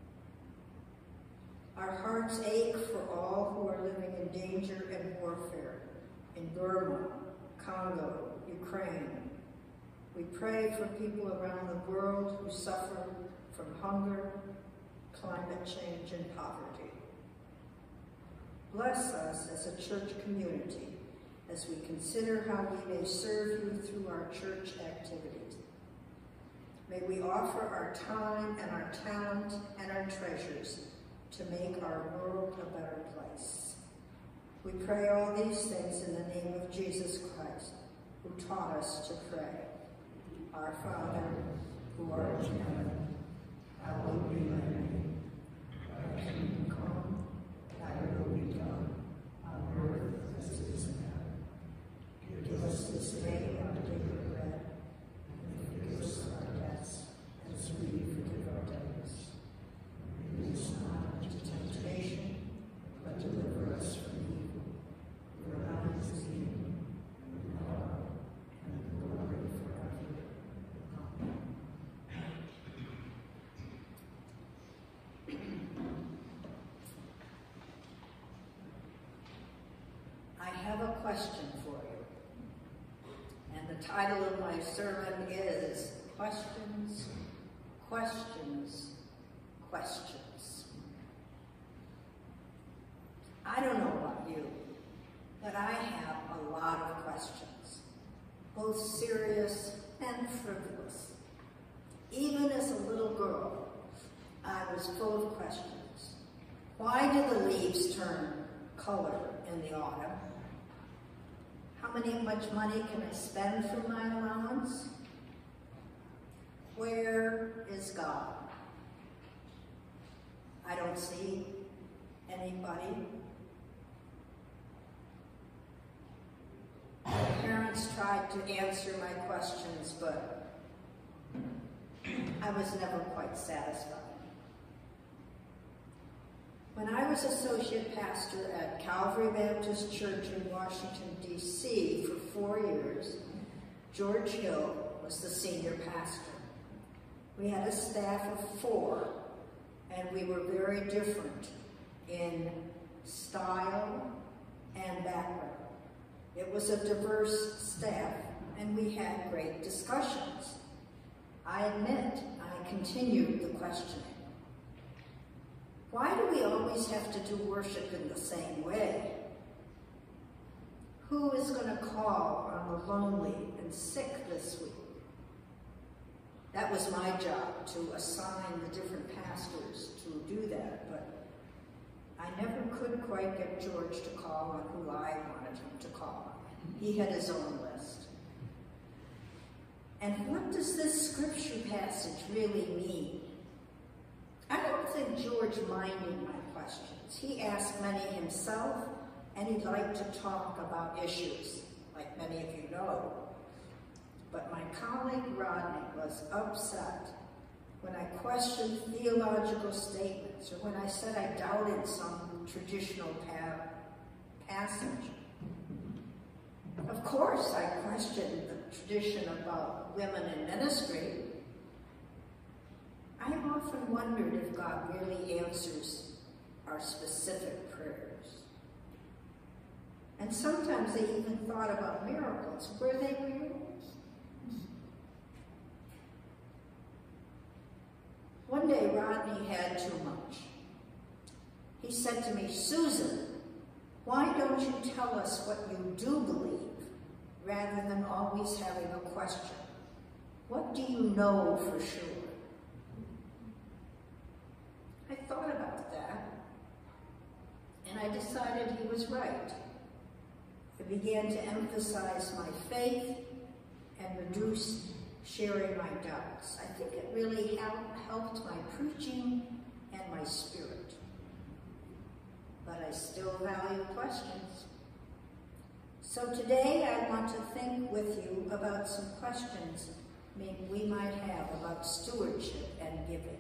Our hearts ache for all who are living in danger and warfare in Burma, Congo, Ukraine. We pray for people around the world who suffer from hunger, climate change, and poverty. Bless us as a church community as we consider how we may serve you through our church activities. May we offer our time and our talent and our treasures to make our world a better place. We pray all these things in the name of Jesus Christ, who taught us to pray. Our Father, who art in heaven, hallowed be thy name. Thy kingdom come, thy will be done, on earth as it is in heaven. Give us this day our daily bread, and forgive us our debts, as we forgive our debtors. Lead us not into temptation, but deliver us from evil. For thine is the kingdom, and the power, and the glory forever. Amen. I have a question for you, and the title of my sermon is Questions, Questions, Questions. I don't know about you, but I have a lot of questions, both serious and frivolous. Even as a little girl, I was full of questions. Why do the leaves turn color in the autumn? How much money can I spend for my allowance? Where is God? I don't see anybody. My parents tried to answer my questions, but I was never quite satisfied. When I was associate pastor at Calvary Baptist Church in Washington, D.C. for 4 years, George Hill was the senior pastor. We had a staff of 4, and we were very different in style and background. It was a diverse staff, and we had great discussions. I admit I continued the questioning. Why do we always have to do worship in the same way? Who is going to call on the lonely and sick this week? That was my job, to assign the different pastors to do that, but I never could quite get George to call on who I wanted him to call on. He had his own list. And what does this scripture passage really mean? I don't think George minded my questions. He asked many himself, and he liked to talk about issues, like many of you know. But my colleague Rodney was upset when I questioned theological statements, or when I said I doubted some traditional passage. Of course, I questioned the tradition about women in ministry. I've often wondered if God really answers our specific prayers. And sometimes I even thought about miracles. Were they real? One day, Rodney had too much. He said to me, "Susan, why don't you tell us what you do believe, rather than always having a question? What do you know for sure?" I thought about that, and I decided he was right. I began to emphasize my faith and reduce sharing my doubts. I think it really helped my preaching and my spirit. But I still value questions. So today I want to think with you about some questions we might have about stewardship and giving.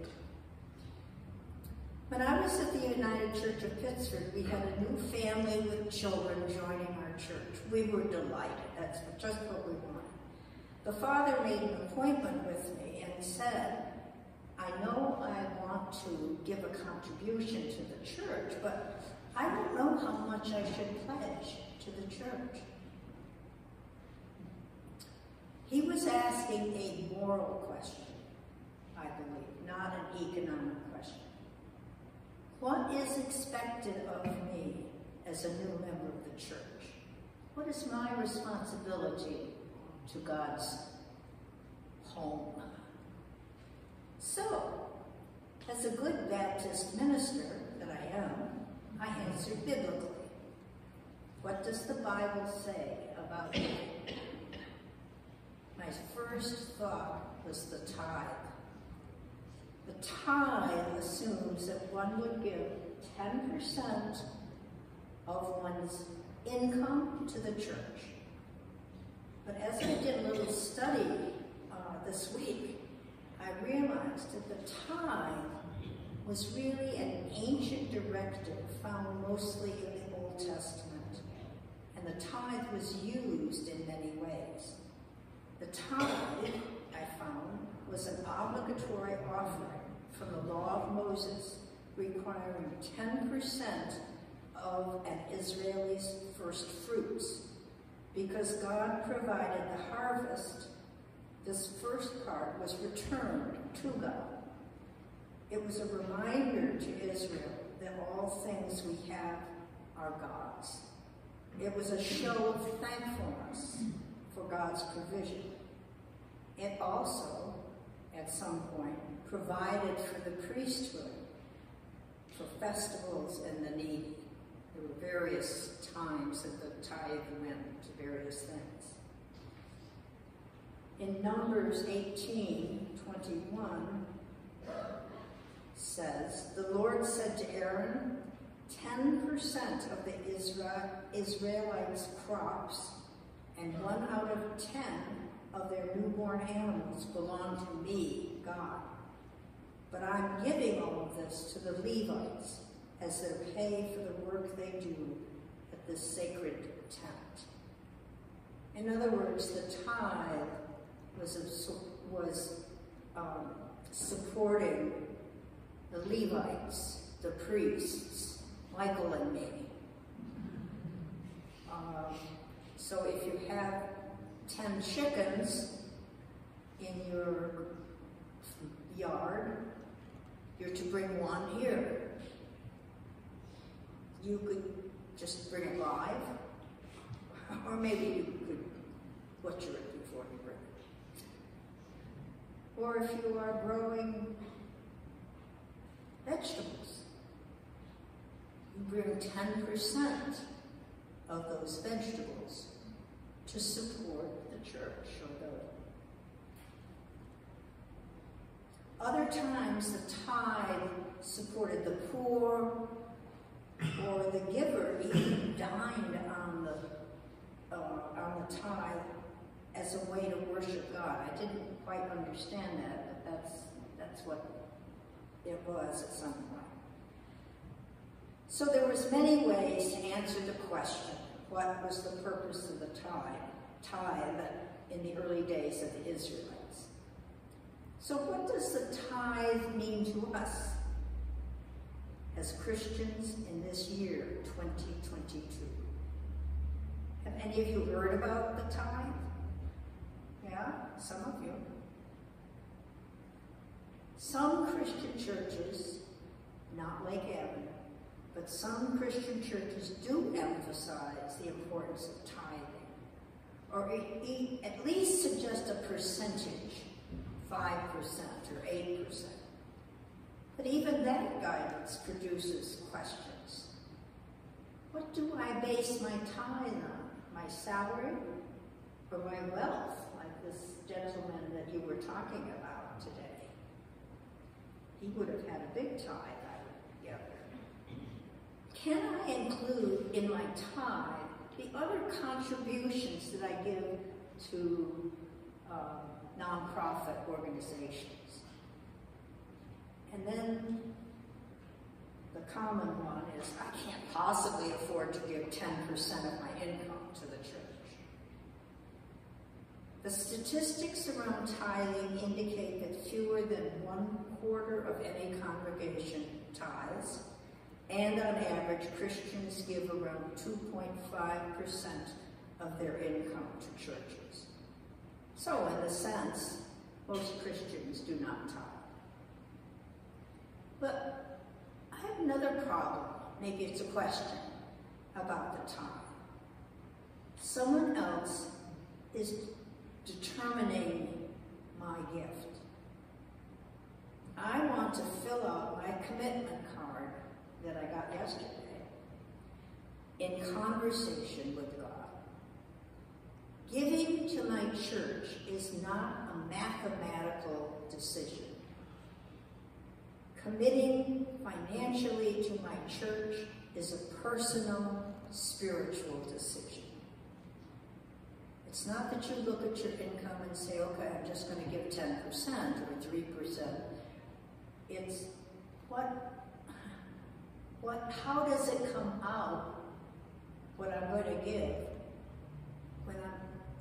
When I was at the United Church of Pittsford, we had a new family with children joining our church. We were delighted. That's just what we wanted. The father made an appointment with me and said, "I know I want to give a contribution to the church, but I don't know how much I should pledge to the church." He was asking a moral question, I believe, not an economic question. What is expected of me as a new member of the church? What is my responsibility to God's home? So, as a good Baptist minister that I am, I answered biblically. What does the Bible say about me? My first thought was the tithe. The tithe assumes that one would give 10% of one's income to the church. But as I did a little study this week, I realized that the tithe was really an ancient directive found mostly in the Old Testament. And the tithe was used in many ways. The tithe, I found, was an obligatory offering from the law of Moses, requiring 10% of an Israeli's first fruits. Because God provided the harvest, this first part was returned to God. It was a reminder to Israel that all things we have are God's. It was a show of thankfulness for God's provision. It also, at some point, provided for the priesthood, for festivals and the needy. There were various times that the tithe went to various things. In Numbers 18:21 says, "The Lord said to Aaron, 10% of the Israelites' crops and 1 out of 10 of their newborn animals belong to me, God. But I'm giving all of this to the Levites as their pay for the work they do at this sacred tent." In other words, the tithe was supporting the Levites, the priests, Michael and me. So if you have 10 chickens in your yard, you're to bring one here. You could just bring it live, or maybe you could butcher it before you bring it. Or if you are growing vegetables, you bring 10% of those vegetables to support the church or the other times the tithe supported the poor, or the giver even dined on the tithe as a way to worship God. I didn't quite understand that, but that's what it was at some point. So there was many ways to answer the question, what was the purpose of the tithe in the early days of the Israelites? So what does the tithe mean to us as Christians in this year, 2022? Have any of you heard about the tithe? Yeah, some of you. Some Christian churches, not Lake Avenue, but some Christian churches do emphasize the importance of tithing, or at least suggest a percentage, 5% or 8%. But even that guidance produces questions. What do I base my tithe on? My salary or my wealth, like this gentleman that you were talking about today? He would have had a big tithe, I would gather. Can I include in my tithe the other contributions that I give to nonprofit organizations? And then the common one is, I can't possibly afford to give 10% of my income to the church. The statistics around tithing indicate that fewer than 1/4 of any congregation tithes, and on average, Christians give around 2.5% of their income to churches. So in a sense, most Christians do not tithe. But I have another problem, maybe it's a question, about the tithe. Someone else is determining my gift. I want to fill out my commitment card that I got yesterday in conversation with God. Giving to my church is not a mathematical decision. Committing financially to my church is a personal, spiritual decision. It's not that you look at your income and say, okay, I'm just going to give 10% or 3%. It's how does it come out what I'm going to give when I'm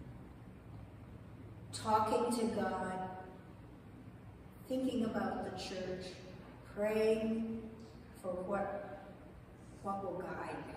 talking to God, thinking about the church, praying for what will guide me.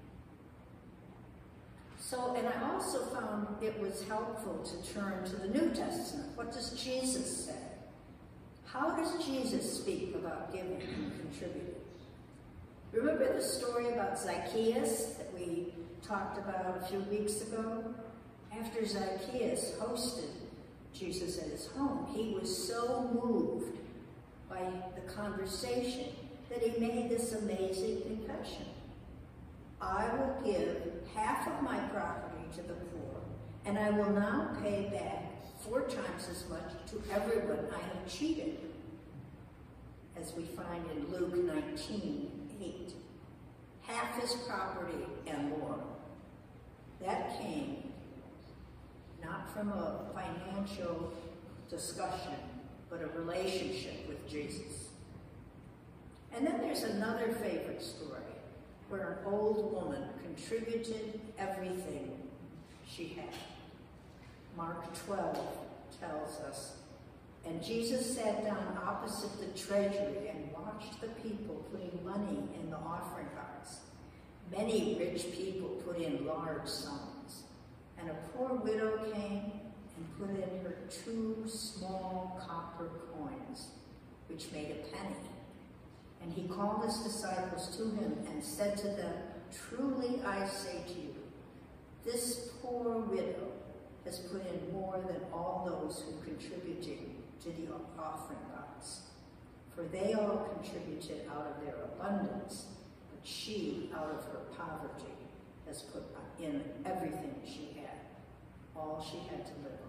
So, and I also found it was helpful to turn to the New Testament. What does Jesus say? How does Jesus speak about giving and contributing? Remember the story about Zacchaeus that we talked about a few weeks ago? After Zacchaeus hosted Jesus at his home, he was so moved by the conversation that he made this amazing confession. I will give half of my property to the poor, and I will now pay back 4 times as much to everyone I have cheated, as we find in Luke 19:8. Half his property and more. That came not from a financial discussion, but a relationship with Jesus. And then there's another favorite story where an old woman contributed everything she had. Mark 12 tells us And Jesus sat down opposite the treasury and watched the people putting money in the offering box. Many rich people put in large sums, and a poor widow came and put in her 2 small copper coins, which made a penny. And he called his disciples to him and said to them, "Truly I say to you, this poor widow has put in more than all those who contributed to the offering box. For they all contributed out of their abundance, but she, out of her poverty, has put in everything she had, all she had to live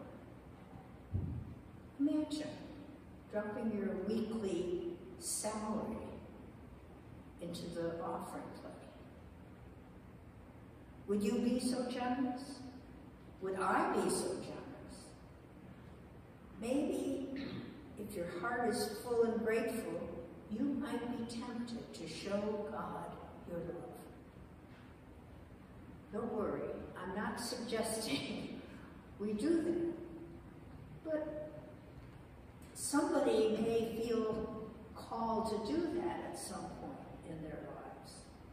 on." Imagine dropping your weekly salary into the offering plate. Would you be so generous? Would I be so generous? Maybe if your heart is full and grateful, you might be tempted to show God your love. Don't worry, I'm not suggesting we do that. But somebody may feel called to do that at some point in their lives.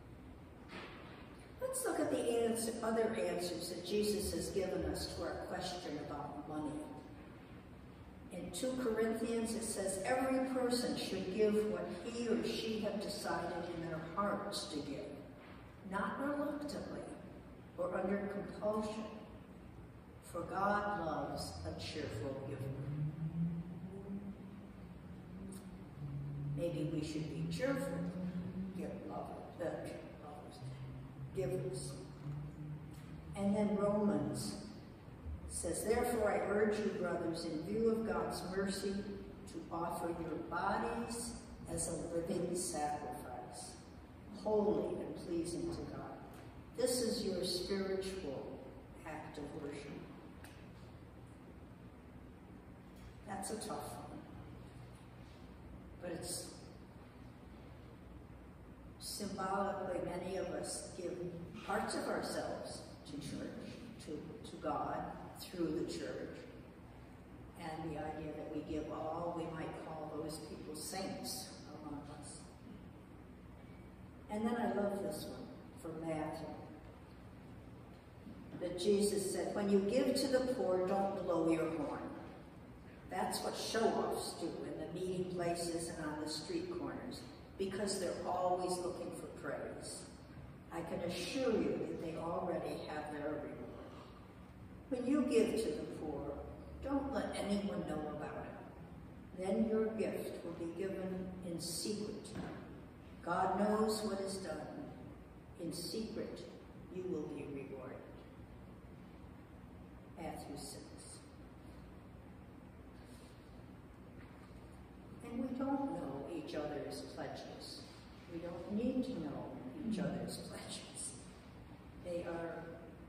Let's look at the other answers that Jesus has given us to our question about money. In 2 Corinthians, it says, every person should give what he or she have decided in their hearts to give, not reluctantly or under compulsion, for God loves a cheerful giver. Maybe we should be cheerful givers. And then Romans says, therefore I urge you, brothers, in view of God's mercy, to offer your bodies as a living sacrifice, holy and pleasing to God. This is your spiritual act of worship. That's a tough one. But it's symbolically, many of us give parts of ourselves to church, to God, through the church. And the idea that we give all, we might call those people saints among us. And then I love this one from Matthew. That Jesus said, when you give to the poor, don't blow your horn. That's what show-offs do in the meeting places and on the street corners, because they're always looking for praise. I can assure you that they already have their reward. When you give to the poor, don't let anyone know about it. Then your gift will be given in secret. God knows what is done. In secret, you will be rewarded. Matthew 6. And we don't know each other's pledges. We don't need to know each other's pledges. They are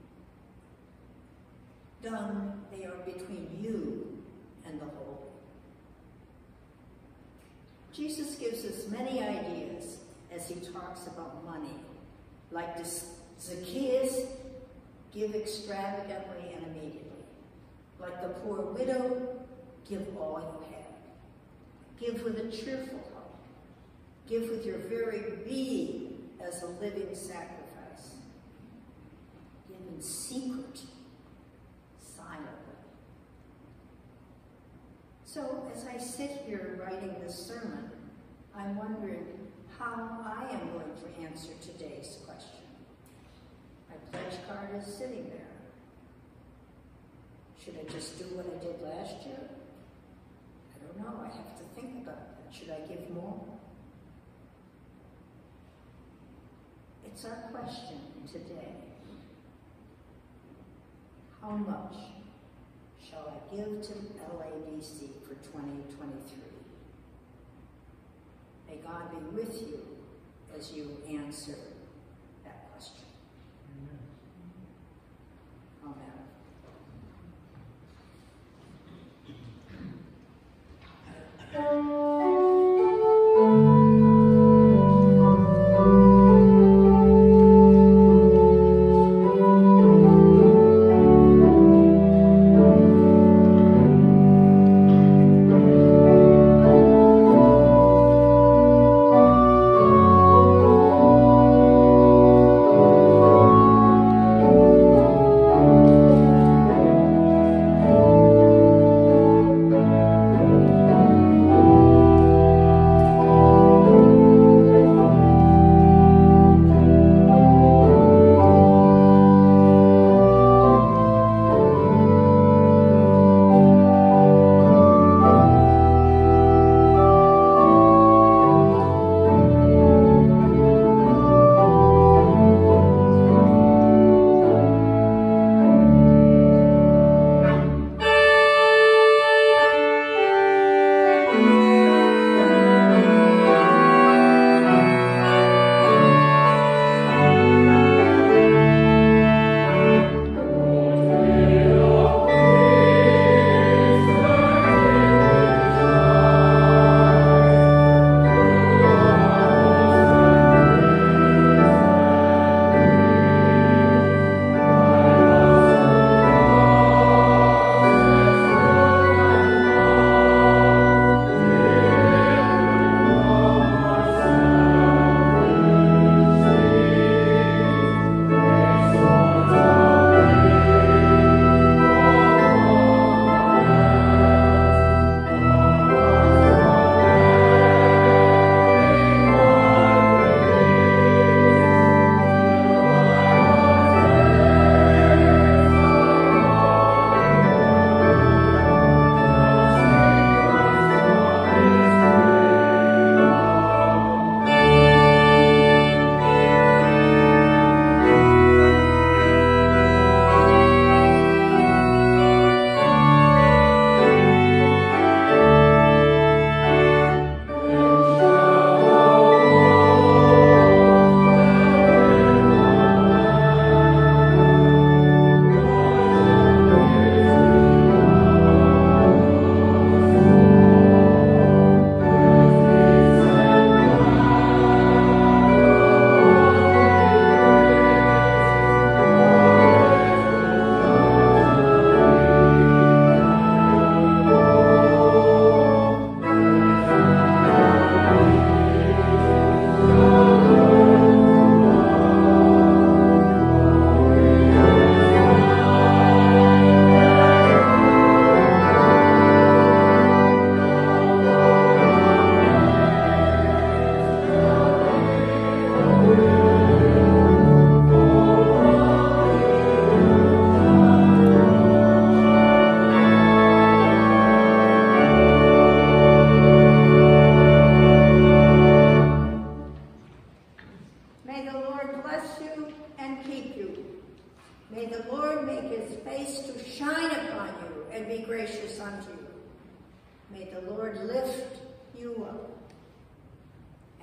done, they are between you and the Holy. Jesus gives us many ideas as he talks about money, like Zacchaeus, give extravagantly and immediately. Like the poor widow, give all you have. Give with a cheerful heart. Give with your very being as a living sacrifice. Give in secret, silently. So as I sit here writing this sermon, I'm wondering how I am going to answer today's question. My pledge card is sitting there. Should I just do what I did last year? I don't know. I have to think about that. Should I give more? It's our question today. How much shall I give to LABC for 2023? May God be with you as you answer that question. Amen.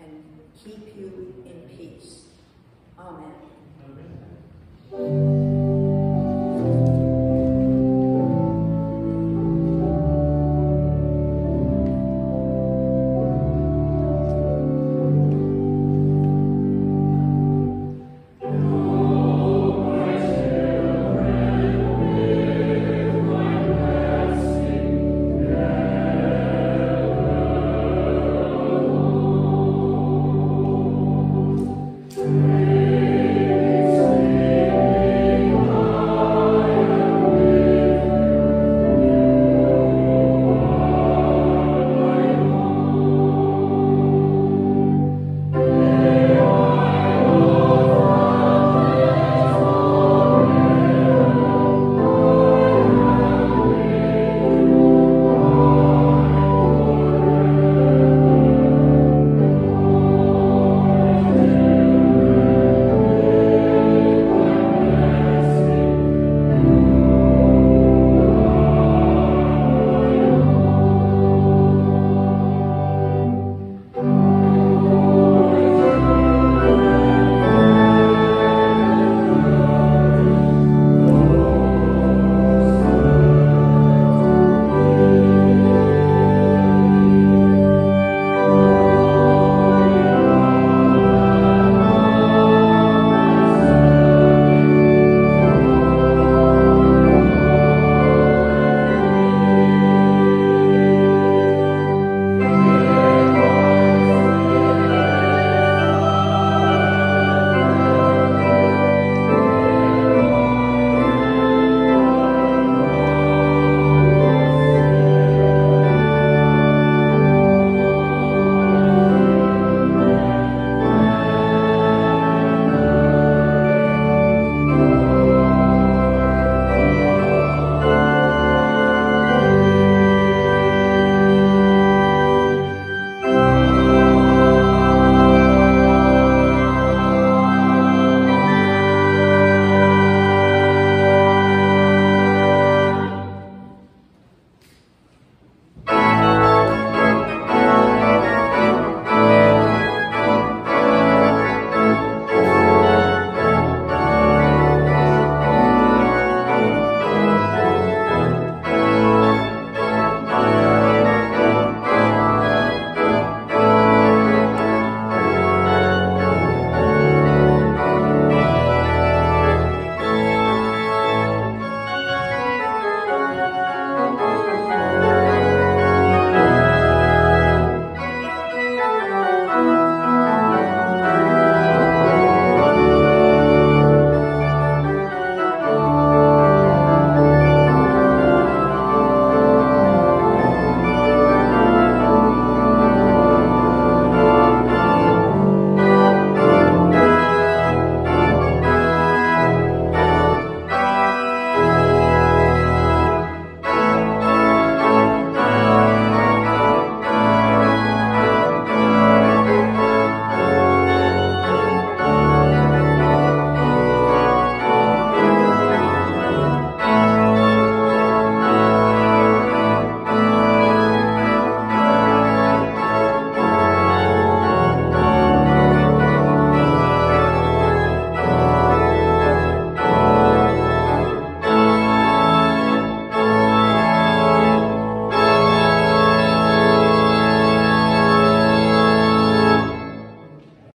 and keep you in peace. Amen.